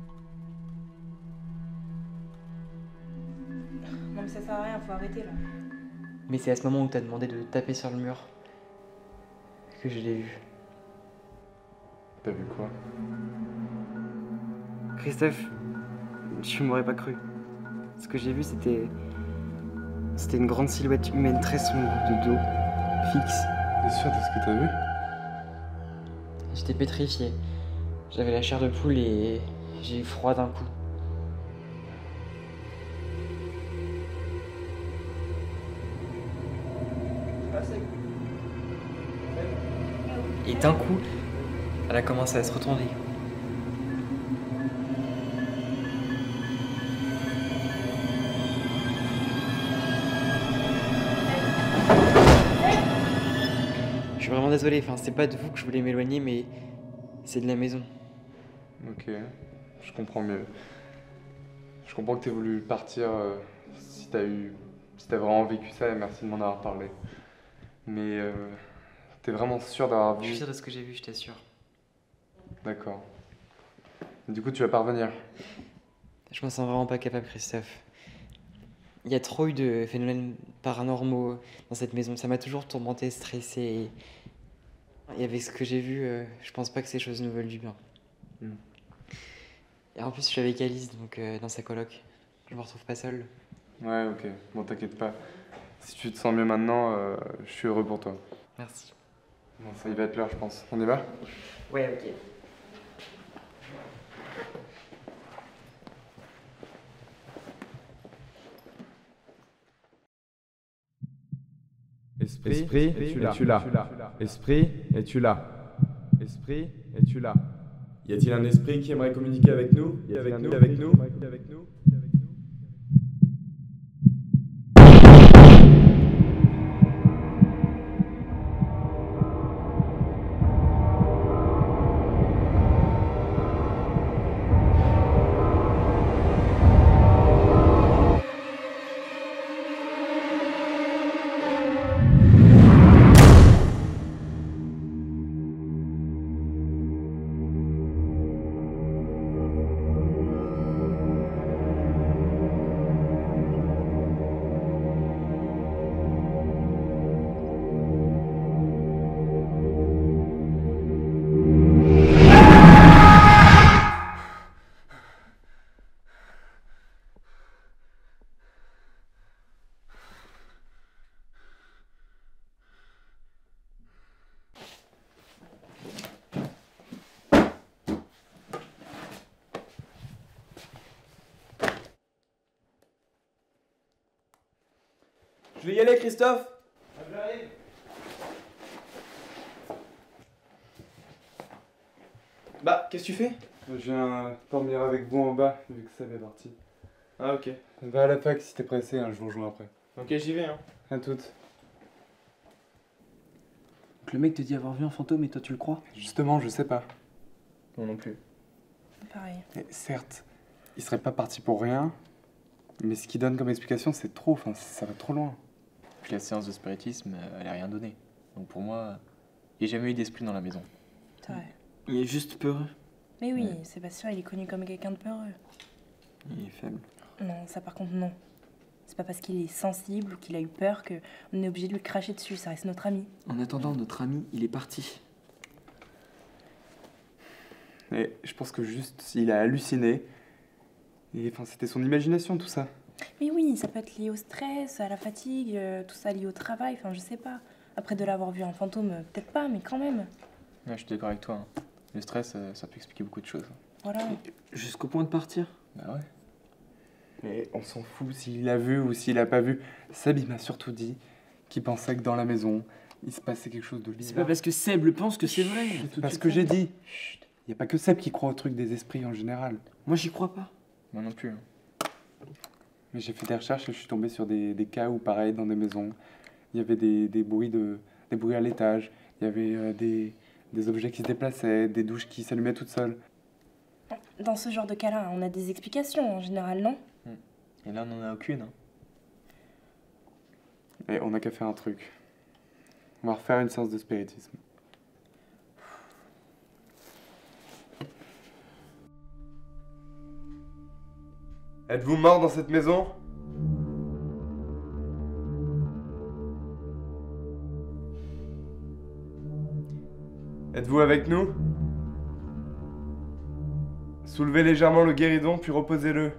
Non mais ça sert à rien, faut arrêter là. Mais c'est à ce moment où t'as demandé de taper sur le mur que je l'ai vu. T'as vu quoi? Christophe, tu m'aurais pas cru. Ce que j'ai vu, c'était une grande silhouette humaine très sombre de dos, fixe. T'es sûr de ce que t'as vu? J'étais pétrifié. J'avais la chair de poule et j'ai eu froid d'un coup. Et d'un coup, elle a commencé à se retourner. Je suis vraiment désolé, enfin, c'est pas de vous que je voulais m'éloigner, mais c'est de la maison. Ok, je comprends mieux. Je comprends que t'aies voulu partir si t'as vraiment vécu ça, et merci de m'en avoir parlé. Mais t'es vraiment sûr d'avoir vu... Je suis sûr de ce que j'ai vu, je t'assure. D'accord. Du coup, tu vas pas revenir? Je me sens vraiment pas capable, Christophe. Il y a trop eu de phénomènes paranormaux dans cette maison. Ça m'a toujours tourmenté, stressé. Et avec ce que j'ai vu, je pense pas que ces choses nous veulent du bien. Et en plus, je suis avec Alice, donc dans sa coloc. Je me retrouve pas seul. Ouais, ok. Bon, t'inquiète pas. Si tu te sens mieux maintenant, je suis heureux pour toi. Merci. Bon, ça y va être l'heure, je pense. On y va? Ouais, ok. Esprit, es-tu là? Esprit, es-tu là? Esprit, es-tu là? Y a-t-il un esprit qui aimerait communiquer avec nous? Avec nous? Je vais y aller, Christophe. J'arrive. Bah, qu'est-ce que tu fais? Je viens dormir avec vous en bas, vu que Seb est parti. Ah, ok. Va à la fac si t'es pressé, hein, je vous rejoins après. Ok, j'y vais, hein. À toutes. Donc le mec te dit avoir vu un fantôme et toi tu le crois? Justement, je sais pas. Moi non plus. Pareil. Et certes, il serait pas parti pour rien, mais ce qu'il donne comme explication, c'est trop, enfin, ça va trop loin. Puis la séance de spiritisme, elle a rien donné. Donc pour moi, il n'y a jamais eu d'esprit dans la maison. C'est vrai. Il est juste peureux. Mais oui, Sébastien, il est connu comme quelqu'un de peureux. Il est faible. Non, ça par contre, non. C'est pas parce qu'il est sensible ou qu'il a eu peur qu'on est obligé de lui cracher dessus, ça reste notre ami. En attendant, notre ami, il est parti. Et je pense que juste, il a halluciné. Et enfin, c'était son imagination, tout ça. Mais oui, ça peut être lié au stress, à la fatigue, tout ça lié au travail, enfin je sais pas. Après de l'avoir vu en fantôme, peut-être pas, mais quand même. Ouais, je suis d'accord avec toi. Hein. Le stress, ça peut expliquer beaucoup de choses. Voilà. Jusqu'au point de partir. Bah ouais. Mais on s'en fout s'il l'a vu ou s'il l'a pas vu. Seb, il m'a surtout dit qui pensait que dans la maison, il se passait quelque chose de C'est bizarre. pas parce que Seb le pense que c'est vrai. C'est pas ce que j'ai dit. Il y a pas que Seb qui croit au truc des esprits en général. Moi, j'y crois pas. Moi non plus. Mais j'ai fait des recherches et je suis tombé sur des cas où, pareil, dans des maisons, il y avait des bruits à l'étage, il y avait des objets qui se déplaçaient, des douches qui s'allumaient toutes seules. Dans ce genre de cas-là, on a des explications en général, non? Et là, on n'en a aucune. Hein. Et on n'a qu'à faire un truc. On va refaire une séance de spiritisme. Êtes-vous mort dans cette maison? Êtes-vous avec nous? Soulevez légèrement le guéridon, puis reposez-le.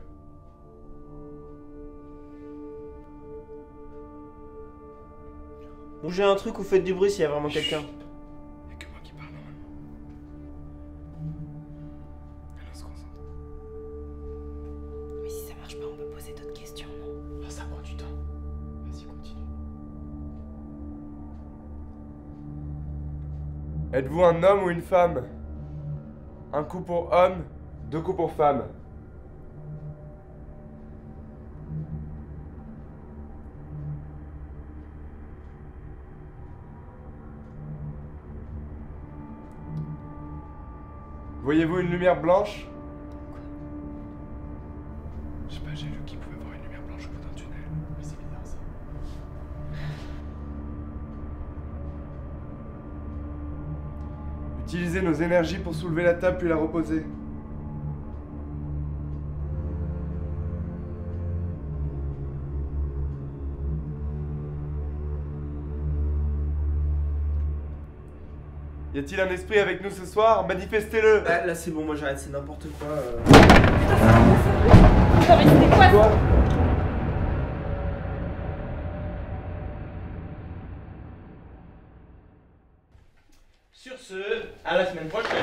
Bougez un truc ou faites du bruit s'il y a vraiment quelqu'un. Y'a que moi qui parle normalement. Alors, on se concentre. Mais si ça marche pas, on peut poser d'autres questions, non? Ah, ça prend du temps. Vas-y, continue. Êtes-vous un homme ou une femme? Un coup pour homme, 2 coups pour femme. Voyez-vous une lumière blanche? Je sais pas, j'ai lu qu'il pouvait voir une lumière blanche au bout d'un tunnel. Mais c'est bizarre ça. Utilisez nos énergies pour soulever la table puis la reposer. Y a-t-il un esprit avec nous ce soir? Manifestez-le! Là c'est bon, moi j'arrête, c'est n'importe quoi. Attends, mais c'était quoi ça? Sur ce, à la semaine prochaine.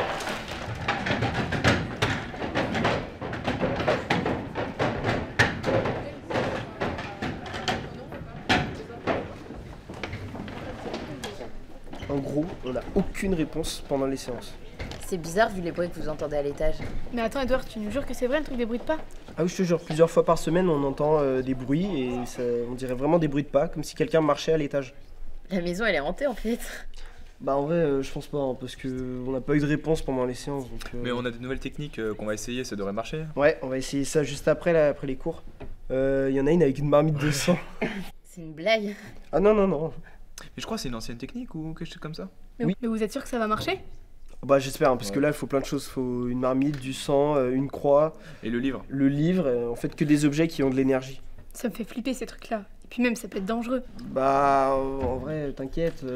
En gros, on n'a aucune réponse pendant les séances. C'est bizarre vu les bruits que vous entendez à l'étage. Mais attends, Edouard, tu nous jures que c'est vrai le truc des bruits de pas? Ah oui, je te jure, plusieurs fois par semaine, on entend des bruits et on dirait vraiment des bruits de pas, comme si quelqu'un marchait à l'étage. La maison, elle est hantée en fait. Bah en vrai, je pense pas, hein, parce que on n'a pas eu de réponse pendant les séances. Donc, Mais on a des nouvelles techniques qu'on va essayer, ça devrait marcher. Ouais, on va essayer ça juste après, là, après les cours. Il y en a une avec une marmite de sang. C'est une blague. Ah non, non, non. Mais je crois que c'est une ancienne technique ou quelque chose comme ça. Mais, oui. Mais vous êtes sûr que ça va marcher? Bah j'espère, hein, parce que là il faut plein de choses. Il faut une marmite, du sang, une croix. Et le livre. Le livre, en fait que des objets qui ont de l'énergie. Ça me fait flipper ces trucs-là. Et puis même ça peut être dangereux. Bah en vrai, t'inquiète.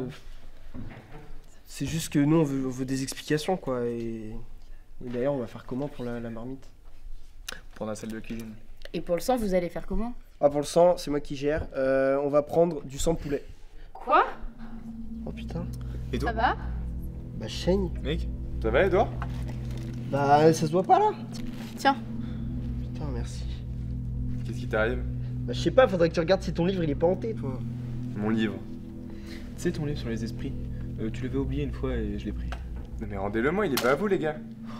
C'est juste que nous on veut des explications quoi. Et d'ailleurs on va faire comment pour la marmite? Pour la salle de cuisine. Et pour le sang, vous allez faire comment? Ah pour le sang, c'est moi qui gère. On va prendre du sang de poulet. Quoi? Oh putain. Et toi? Ça va? Bah je saigne. Mec, ça va Edouard? Bah ça se voit pas là. Tiens. Putain merci. Qu'est-ce qui t'arrive? Bah je sais pas, faudrait que tu regardes si ton livre il est pas hanté toi. Mon livre. Tu sais ton livre sur les esprits, tu l'avais oublié une fois et je l'ai pris. Mais rendez-le moi, il est pas à vous les gars.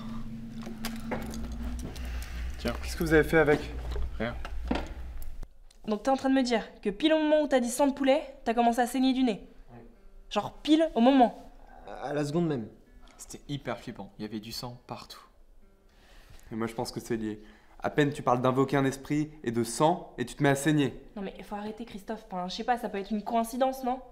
Tiens. Qu'est-ce que vous avez fait avec? Rien. Donc t'es en train de me dire que pile au moment où t'as dit sang de poulet, t'as commencé à saigner du nez? Genre pile au moment? À la seconde même. C'était hyper flippant, il y avait du sang partout. Et moi je pense que c'est lié. À peine tu parles d'invoquer un esprit et de sang et tu te mets à saigner. Non mais faut arrêter Christophe, enfin, je sais pas, ça peut être une coïncidence, non?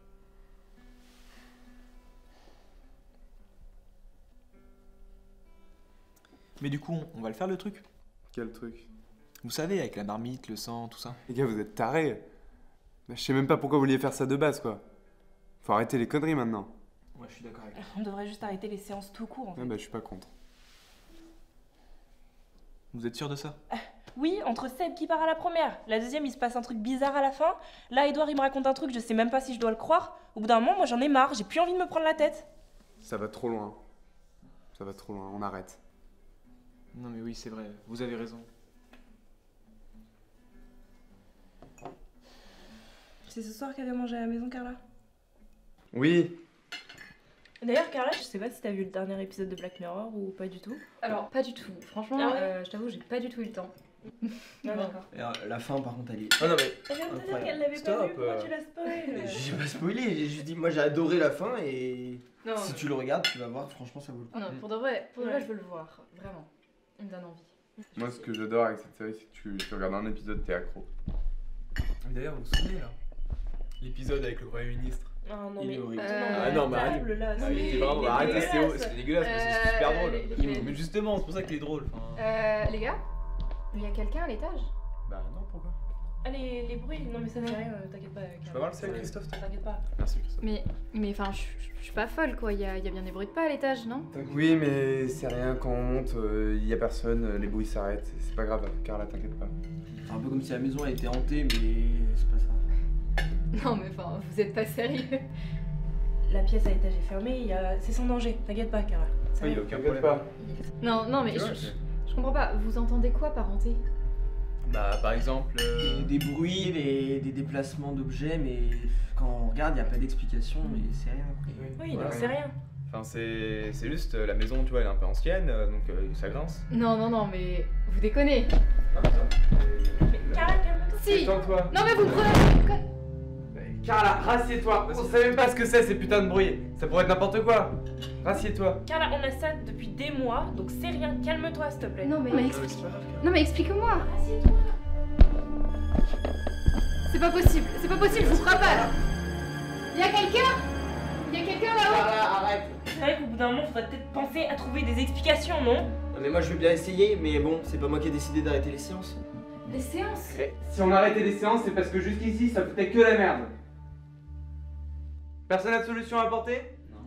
Mais du coup, on va le faire le truc. Quel truc? Vous savez, avec la marmite, le sang, tout ça. Les gars, vous êtes tarés. Je sais même pas pourquoi vous vouliez faire ça de base, quoi. Faut arrêter les conneries maintenant. Ouais, je suis d'accord avec toi. On devrait juste arrêter les séances tout court, en fait. Ouais, bah, je suis pas contre. Vous êtes sûr de ça? Oui, entre Seb qui part à la première, la deuxième il se passe un truc bizarre à la fin, là Edouard il me raconte un truc, je sais même pas si je dois le croire, au bout d'un moment moi j'en ai marre, j'ai plus envie de me prendre la tête. Ça va trop loin. Ça va trop loin, on arrête. Non mais oui, c'est vrai, vous avez raison. C'est ce soir qu'elle vient manger à la maison, Carla? Oui. D'ailleurs, Carla, je sais pas si t'as vu le dernier épisode de Black Mirror ou pas du tout. Alors, pas du tout. Franchement, Ah ouais je t'avoue, j'ai pas du tout eu le temps. Ah, d'accord. Et la fin, par contre, elle est. Ah non, mais. Elle vient de te dire Incroyable. qu'elle l'avait pas Stop, vu, pourquoi tu l'as spoil? J'ai pas spoilé, j'ai juste dit, moi j'ai adoré la fin et Non, si tu le regardes, tu vas voir, franchement, ça vaut le coup. Non, pour de vrai, je veux le voir. Vraiment. Il me donne envie. Moi, ce que j'adore avec cette série, c'est que tu regardes un épisode, t'es accro. D'ailleurs, vous vous souvenez là? L'épisode avec le Premier ministre. Oh non, Il mais. est horrible. Ah non, mais arrêtez. Là, Ah, il était vraiment. Arrêtez, c'est dégueulasse, mais c'est super drôle. Mais justement, c'est pour ça qu'il est drôle. Les gars, il y a quelqu'un à l'étage? Bah non, pourquoi? Ah, les bruits, non, mais ça fait rien, t'inquiète pas. Je peux voir le sel, Christophe? T'inquiète pas. Merci, Christophe. Mais enfin, je suis pas folle quoi, il y a bien des bruits de pas à l'étage, non? Oui, mais c'est rien, quand on monte, il y a personne, les bruits s'arrêtent, c'est pas grave, Carla, t'inquiète pas. C'est un peu comme si la maison elle était hantée, mais c'est pas ça. Non mais enfin, vous êtes pas sérieux. La pièce à l'étage est fermée, c'est sans danger, t'inquiète pas, Carla. Oui, il y a aucun T'inquiète problème. pas. Non mais Tu vois, je comprends pas, vous entendez quoi par hanté? Bah, par exemple. Des bruits, des déplacements d'objets, mais quand on regarde, il n'y a pas d'explication, mais c'est rien. Oui, donc c'est rien. Enfin, c'est juste la maison, tu vois, elle est un peu ancienne, donc ça grince. Non, mais vous déconnez. Carla, calme-toi. Si. Détends-toi. Non mais vous prenez. Carla, rassieds-toi. On sait même pas ce que c'est ces putains de bruits. Ça pourrait être n'importe quoi. Rassieds-toi. Carla, on a ça depuis des mois, donc c'est rien, calme-toi s'il te plaît. Non mais Non, mais explique-moi. Assieds-toi. C'est pas possible, je vous crois pas. Il y a quelqu'un là-haut? Carla, arrête. C'est vrai qu'au bout d'un moment, faudrait peut-être penser à trouver des explications, non? Non, mais moi je veux bien essayer, mais bon, c'est pas moi qui ai décidé d'arrêter les séances. Des séances? Si on arrêtait les séances, c'est parce que jusqu'ici, ça foutait que la merde. Personne n'a de solution à apporter?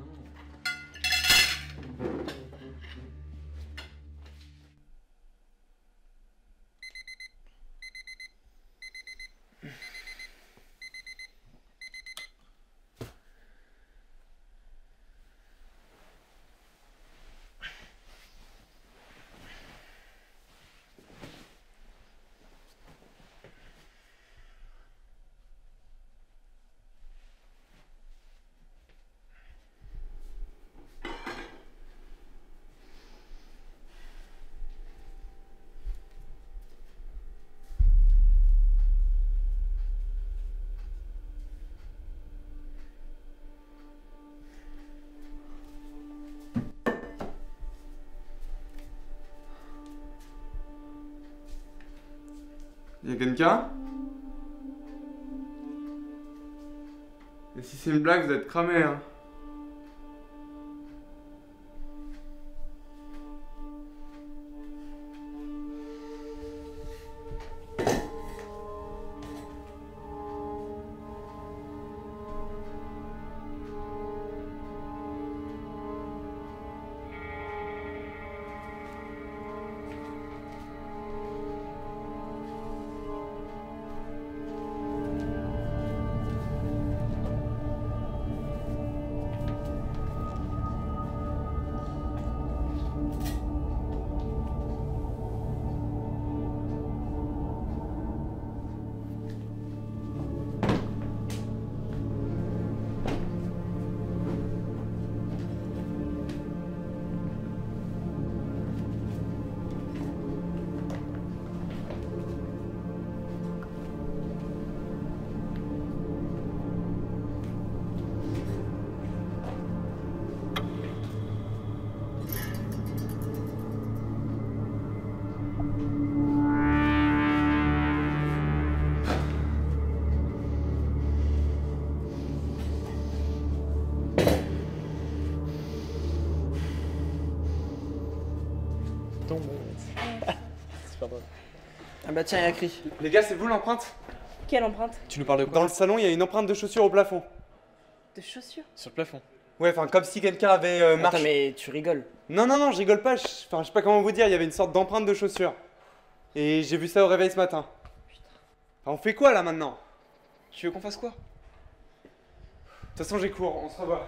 Y'a quelqu'un? Et si c'est une blague, vous êtes cramés, hein. Super drôle. Ah bah tiens, il y a écrit. Les gars, c'est vous l'empreinte? Quelle empreinte? Tu nous parles de quoi? Dans le salon, il y a une empreinte de chaussure au plafond. De chaussures? Sur le plafond. Ouais, enfin, comme si quelqu'un avait marché. Attends, mais tu rigoles. Non, je rigole pas. Enfin, je sais pas comment vous dire, il y avait une sorte d'empreinte de chaussure. Et j'ai vu ça au réveil ce matin. Enfin, on fait quoi là maintenant? Tu veux qu'on fasse quoi? De toute façon, j'ai cours, on se revoit.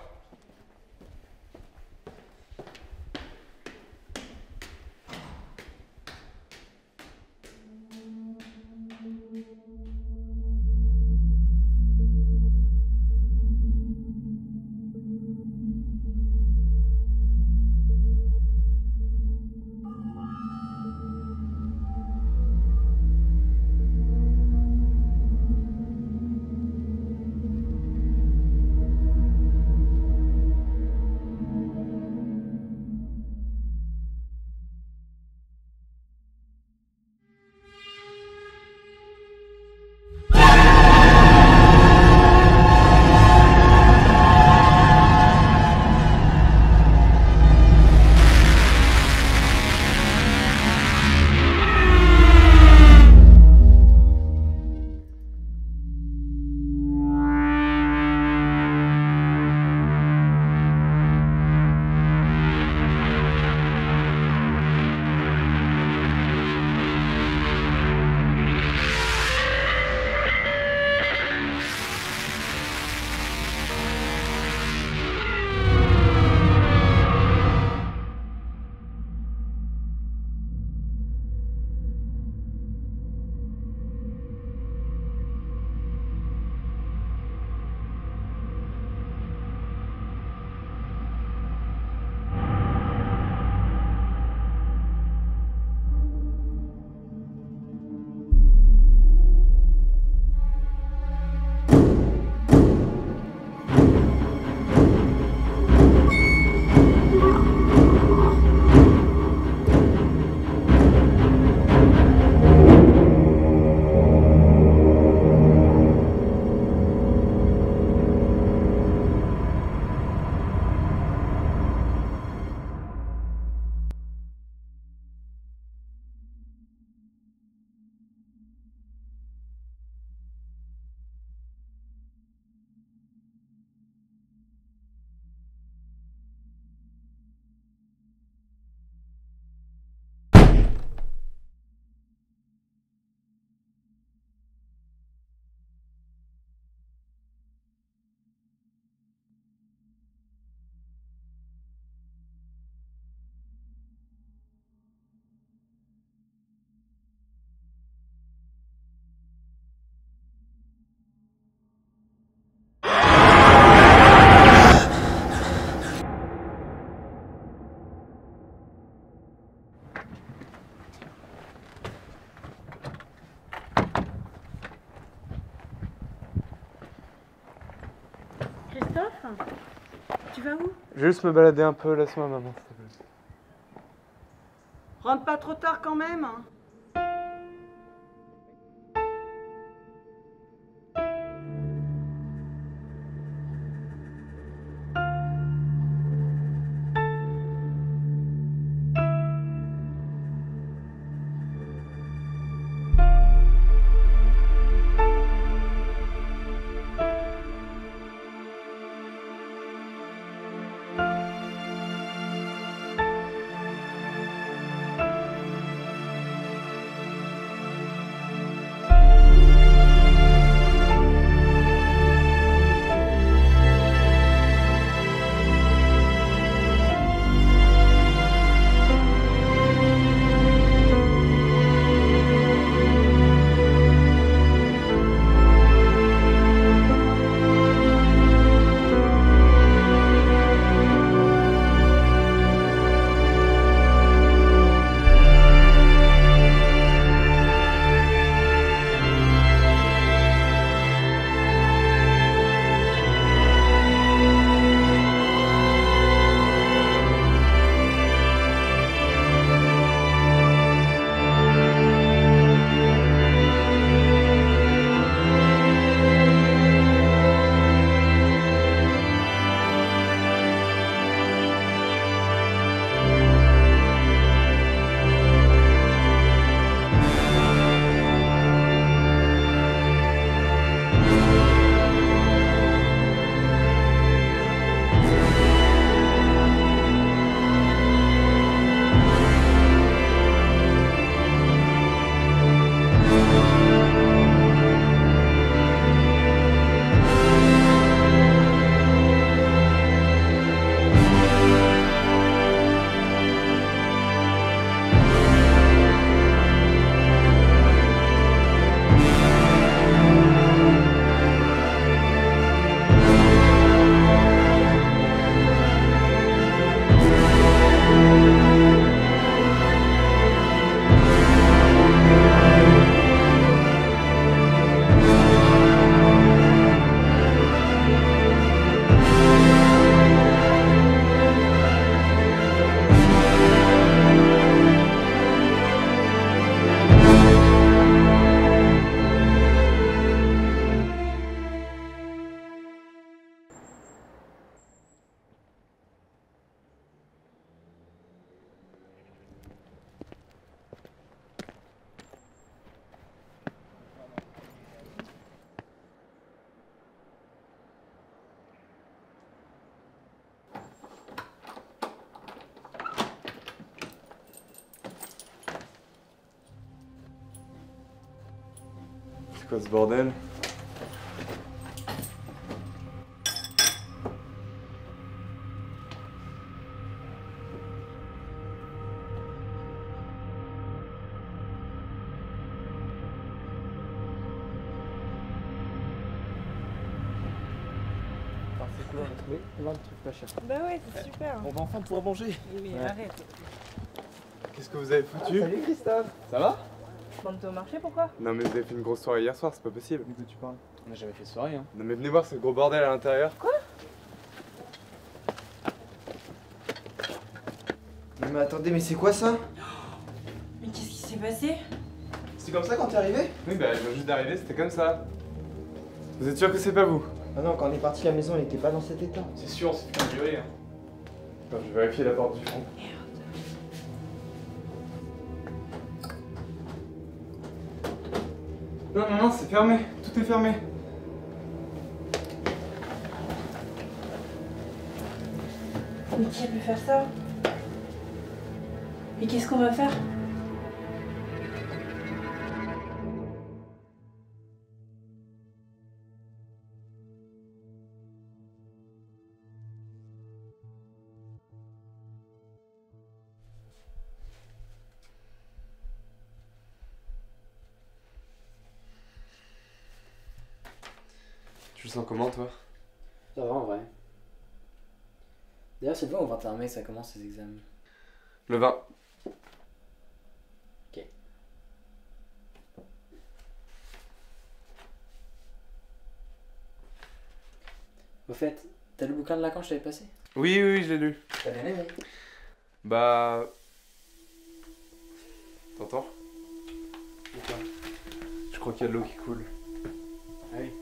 Tu vas où? Je vais juste me balader un peu, laisse-moi maman, s'il te plaît. Rentre pas trop tard quand même. Hein. C'est quoi ce bordel? C'est cool, on a trouvé plein de trucs pas chers. Bah ouais, c'est super. On va enfin pouvoir manger. Oui, Ouais. arrête. Qu'est-ce que vous avez foutu? Salut Christophe. Ça va? Bon, t'es au marché, pourquoi? Non mais vous avez fait une grosse soirée hier soir, c'est pas possible. De quoi tu parles? On n'a jamais fait de soirée, hein. Non mais venez voir, c'est le gros bordel à l'intérieur. Quoi? Non mais attendez, mais c'est quoi ça? Mais qu'est-ce qui s'est passé? C'est comme ça quand t'es arrivé? Oui bah je viens juste d'arriver, c'était comme ça. Vous êtes sûr que c'est pas vous? Ah non, quand on est parti, la maison elle était pas dans cet état. C'est sûr, on s'est fait violer. Hein. Attends, je vais vérifier la porte du fond. Non, non, non, c'est fermé. Tout est fermé. Mais qui a pu faire ça? Et qu'est-ce qu'on va faire? Tu le sens comment toi? Ça va en vrai. D'ailleurs, cette fois au 21 mai, ça commence les examens. Le 20. Ok. Au fait, T'as le bouquin de Lacan que je t'avais passé? Oui, oui, je l'ai lu. T'as bien aimé? Bah... T'entends? Je crois qu'il y a de l'eau qui coule. Ah oui.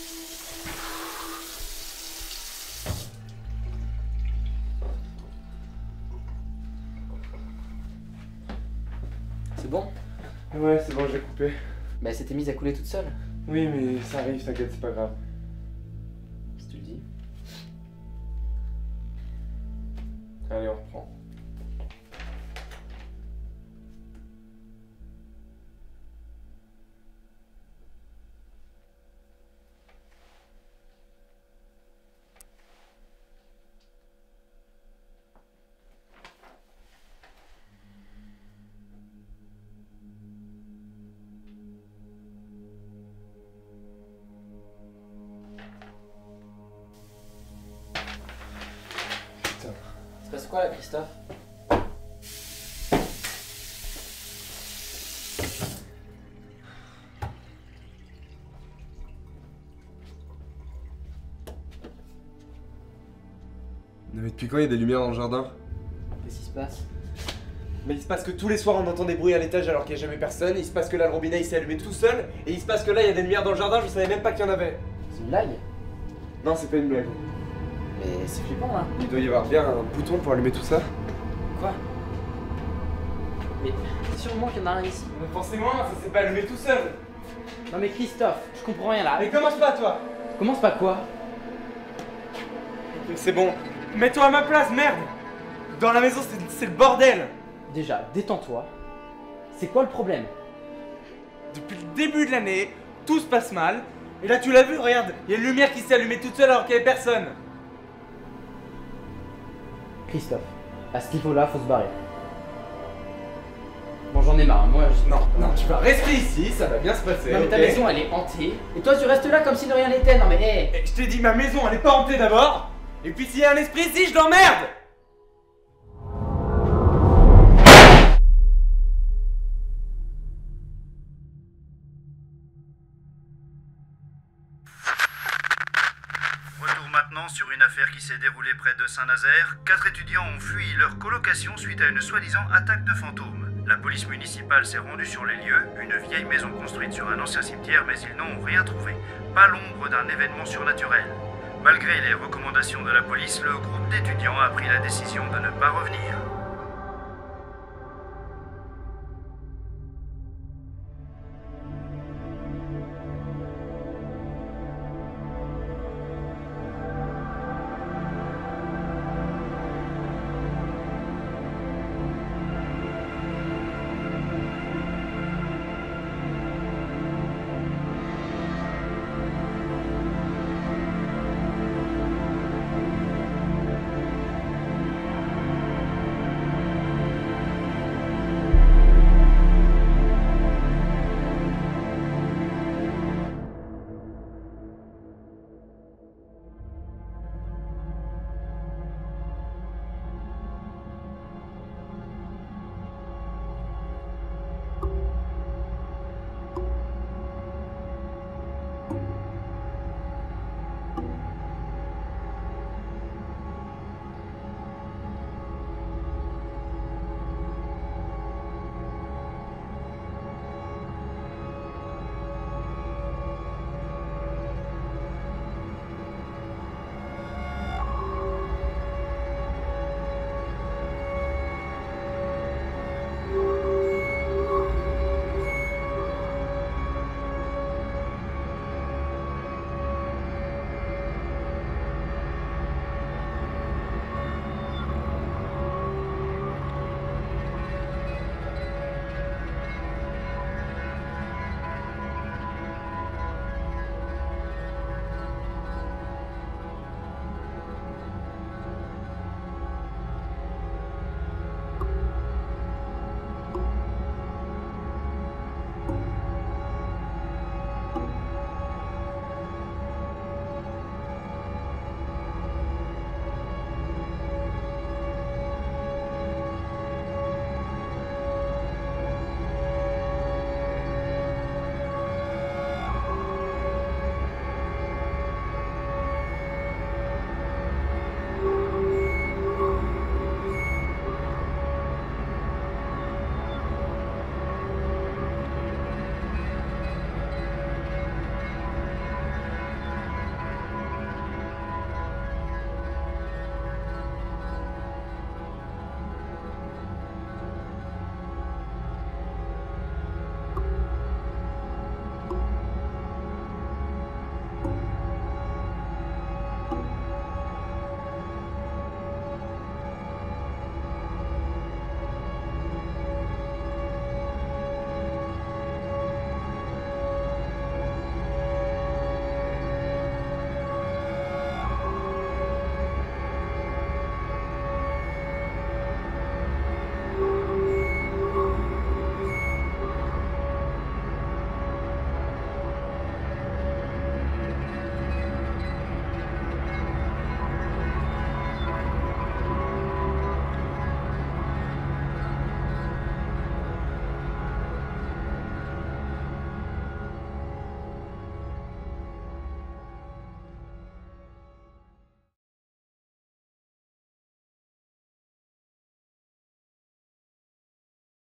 C'est bon? Ouais, c'est bon, j'ai coupé. Bah, elle s'était mise à couler toute seule. Oui, mais ça arrive, t'inquiète, c'est pas grave. Si tu le dis. Allez, on reprend. Il se passe quoi là, Christophe? Non mais depuis quand il y a des lumières dans le jardin? Qu'est-ce qui se passe? Mais il se passe que tous les soirs on entend des bruits à l'étage alors qu'il n'y a jamais personne, il se passe que là le robinet il s'est allumé tout seul, et il se passe que là il y a des lumières dans le jardin, je savais même pas qu'il y en avait. C'est une blague? Non, c'est pas une blague. Mais c'est flippant là. Il doit y avoir bien un bouton pour allumer tout ça. Quoi? Mais sûrement qu'il y en a un ici. Mais forcément, ça s'est pas allumé tout seul. Non mais Christophe, je comprends rien là. Mais commence pas toi. Commence pas quoi? C'est bon. Mets-toi à ma place, merde. Dans la maison c'est le bordel. Déjà, détends-toi. C'est quoi le problème? Depuis le début de l'année, tout se passe mal. Et là tu l'as vu, regarde, il y a une lumière qui s'est allumée toute seule alors qu'il y avait personne. Christophe, à ce niveau-là, faut se barrer. Bon, j'en ai marre, moi je... Non, tu vas rester ici, ça va bien se passer. Non mais ta ok maison elle est hantée, et toi tu restes là comme si de rien n'était, non mais hé Je t'ai dit ma maison elle est pas hantée d'abord. Et puis s'il y a un esprit ici, je l'emmerde. Retour maintenant sur une affaire qui s'est déroulée près de Saint-Nazaire. 4 étudiants ont fui leur colocation suite à une soi-disant attaque de fantômes. La police municipale s'est rendue sur les lieux, une vieille maison construite sur un ancien cimetière, mais ils n'ont rien trouvé. Pas l'ombre d'un événement surnaturel. Malgré les recommandations de la police, le groupe d'étudiants a pris la décision de ne pas revenir.